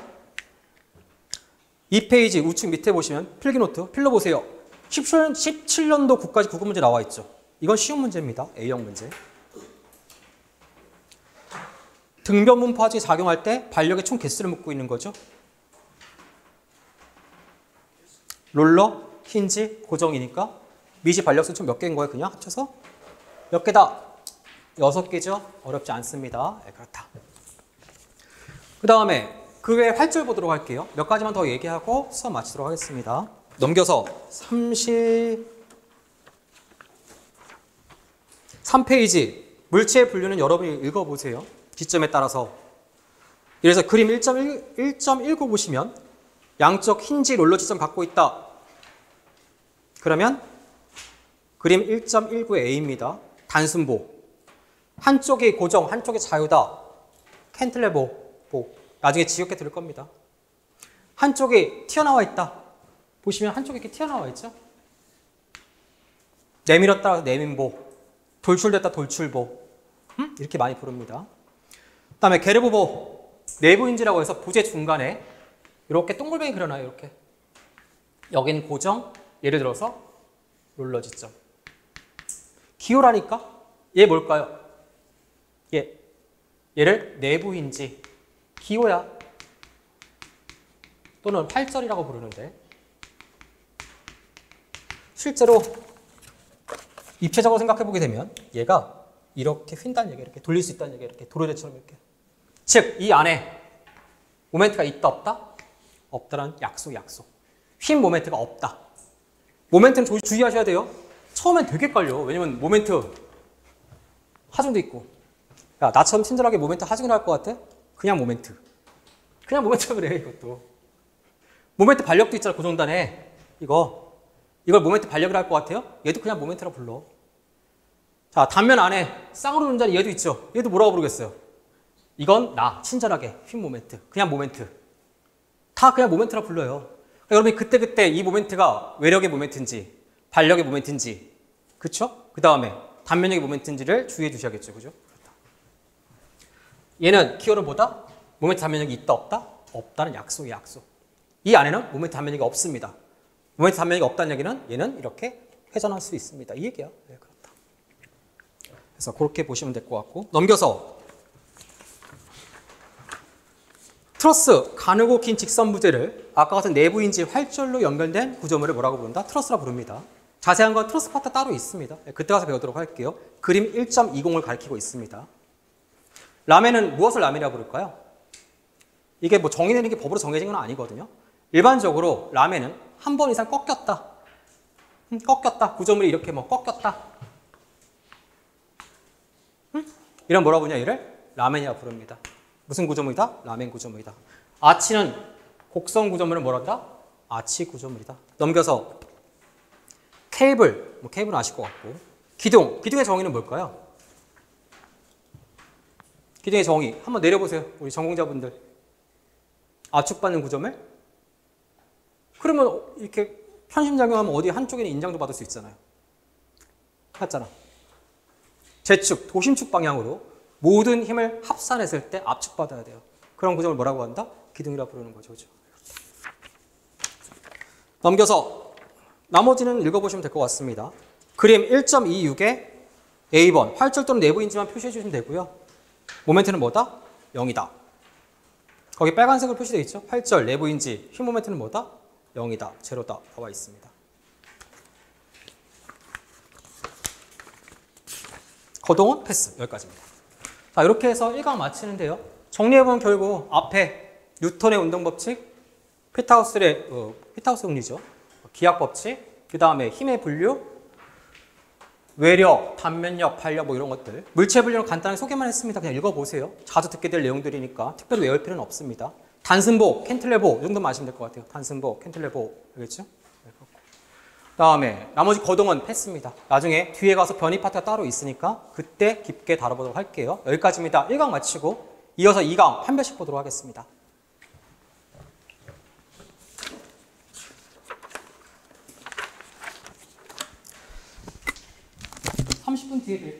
S1: 2페이지 우측 밑에 보시면 필기노트 필러보세요. 17년도 국가직 국어문제 나와 있죠. 이건 쉬운 문제입니다. A형 문제. 등변분포화칙이 작용할 때 반력의 총 개수를 묻고 있는 거죠. 롤러, 힌지, 고정이니까 미지 반력수 총 몇 개인 거예요? 그냥 합쳐서? 몇 개다? 6개죠? 어렵지 않습니다. 네, 그렇다. 그 다음에 그 외에 활절 보도록 할게요. 몇 가지만 더 얘기하고 수업 마치도록 하겠습니다. 넘겨서 30... 3페이지 물체의 분류는 여러분이 읽어보세요. 지점에 따라서. 그래서 그림 1.19 보시면 양쪽 힌지 롤러 지점 갖고 있다. 그러면 그림 1.19A입니다. 단순보. 한쪽이 고정, 한쪽이 자유다. 캔틀레보. 나중에 지겹게 들을 겁니다. 한쪽이 튀어나와 있다. 보시면 한쪽이 이렇게 튀어나와 있죠. 내밀었다 내민보. 돌출됐다 돌출보. 이렇게 많이 부릅니다. 그 다음에 게르보보. 내부인지라고 해서 부재 중간에 이렇게 동글뱅이 그려놔요. 이렇게. 여기는 고정. 예를 들어서 롤러 지점. 기호라니까? 얘 뭘까요? 얘를 내부인지. 기호야. 또는 활절이라고 부르는데 실제로 입체적으로 생각해 보게 되면 얘가 이렇게 휜다는 얘기야. 이렇게 돌릴 수 있다는 얘기야. 이렇게 도르래처럼 이렇게. 즉, 이 안에 모멘트가 있다 없다? 없다라는 약속. 휜 모멘트가 없다. 모멘트는 주의하셔야 돼요. 처음엔 되게 헷갈려. 왜냐면 모멘트 하중도 있고. 야, 나처럼 친절하게 모멘트 하중을 할 것 같아? 그냥 모멘트. 그냥 모멘트라 그래, 이것도. 모멘트 반력도 있잖아, 고정단에. 이걸 모멘트 반력이라 할 것 같아요? 얘도 그냥 모멘트라 불러. 자, 단면 안에 쌍으로 놓은 자리 얘도 있죠? 얘도 뭐라고 부르겠어요? 이건 친절하게 휜 모멘트. 그냥 모멘트. 다 그냥 모멘트라 불러요. 그러니까 여러분이 그때 이 모멘트가 외력의 모멘트인지 반력의 모멘트인지, 그쵸? 그 다음에 단면력의 모멘트인지를 주의해 주셔야겠죠, 그죠? 얘는 기호는 뭐다? 모멘트 단면력이 있다 없다? 없다는 약속이에요, 약속. 이 안에는 모멘트 단면력이 없습니다. 모멘트 단면력이 없다는 얘기는 얘는 이렇게 회전할 수 있습니다. 이 얘기야. 네, 그렇다. 그래서 그렇게 보시면 될 것 같고, 넘겨서 트러스, 가늘고 긴 직선 부재를 아까 같은 내부인지 활절로 연결된 구조물을 뭐라고 부른다? 트러스라 부릅니다. 자세한 건 트러스 파트 따로 있습니다. 그때 가서 배우도록 할게요. 그림 1.20을 가리키고 있습니다. 라멘은 무엇을 라멘이라고 부를까요? 이게 뭐 정의되는 게 법으로 정해진 건 아니거든요. 일반적으로 라멘은 한 번 이상 꺾였다. 꺾였다. 구조물이 이렇게 꺾였다. 이런 뭐라고 부르냐, 얘를? 라멘이라고 부릅니다. 무슨 구조물이다? 라멘 구조물이다. 아치는 곡선 구조물은 뭐란다? 아치 구조물이다. 넘겨서 케이블, 케이블은 아실 것 같고, 기둥의 정의는 뭘까요? 기둥의 정의 한번 내려보세요. 우리 전공자분들. 압축받는 구조물? 그러면 이렇게 편심작용하면 어디 한쪽에는 인장도 받을 수 있잖아요. 맞잖아. 제축, 도심축 방향으로 모든 힘을 합산했을 때 압축받아야 돼요. 그런 구조물 뭐라고 한다? 기둥이라고 부르는 거죠. 그렇죠? 넘겨서 나머지는 읽어보시면 될 것 같습니다. 그림 1.26에 A번, 활절 또는 내부인지만 표시해 주시면 되고요. 모멘트는 뭐다? 0이다. 거기 빨간색으로 표시되어 있죠? 활절, 내부인지, 휜 모멘트는 뭐다? 0이다, 제로다 나와 있습니다. 거동은 패스, 여기까지입니다. 자, 이렇게 해서 1강 마치는데요. 정리해보면 결국 앞에 뉴턴의 운동법칙, 피타고스의 정리죠. 기하법칙, 그 다음에 힘의 분류, 외력, 단면력, 반력 뭐 이런 것들. 물체 분류는 간단히 소개만 했습니다. 그냥 읽어보세요. 자주 듣게 될 내용들이니까 특별히 외울 필요는 없습니다. 단순보, 캔틀레보 이 정도만 아시면 될 것 같아요. 단순보, 캔틀레보 알겠죠? 네, 다음에 나머지 거동은 패스입니다. 나중에 뒤에 가서 변이 파트가 따로 있으니까 그때 깊게 다뤄보도록 할게요. 여기까지입니다. 1강 마치고 이어서 2강 한 별씩 보도록 하겠습니다. 30분 뒤에 뵐게요.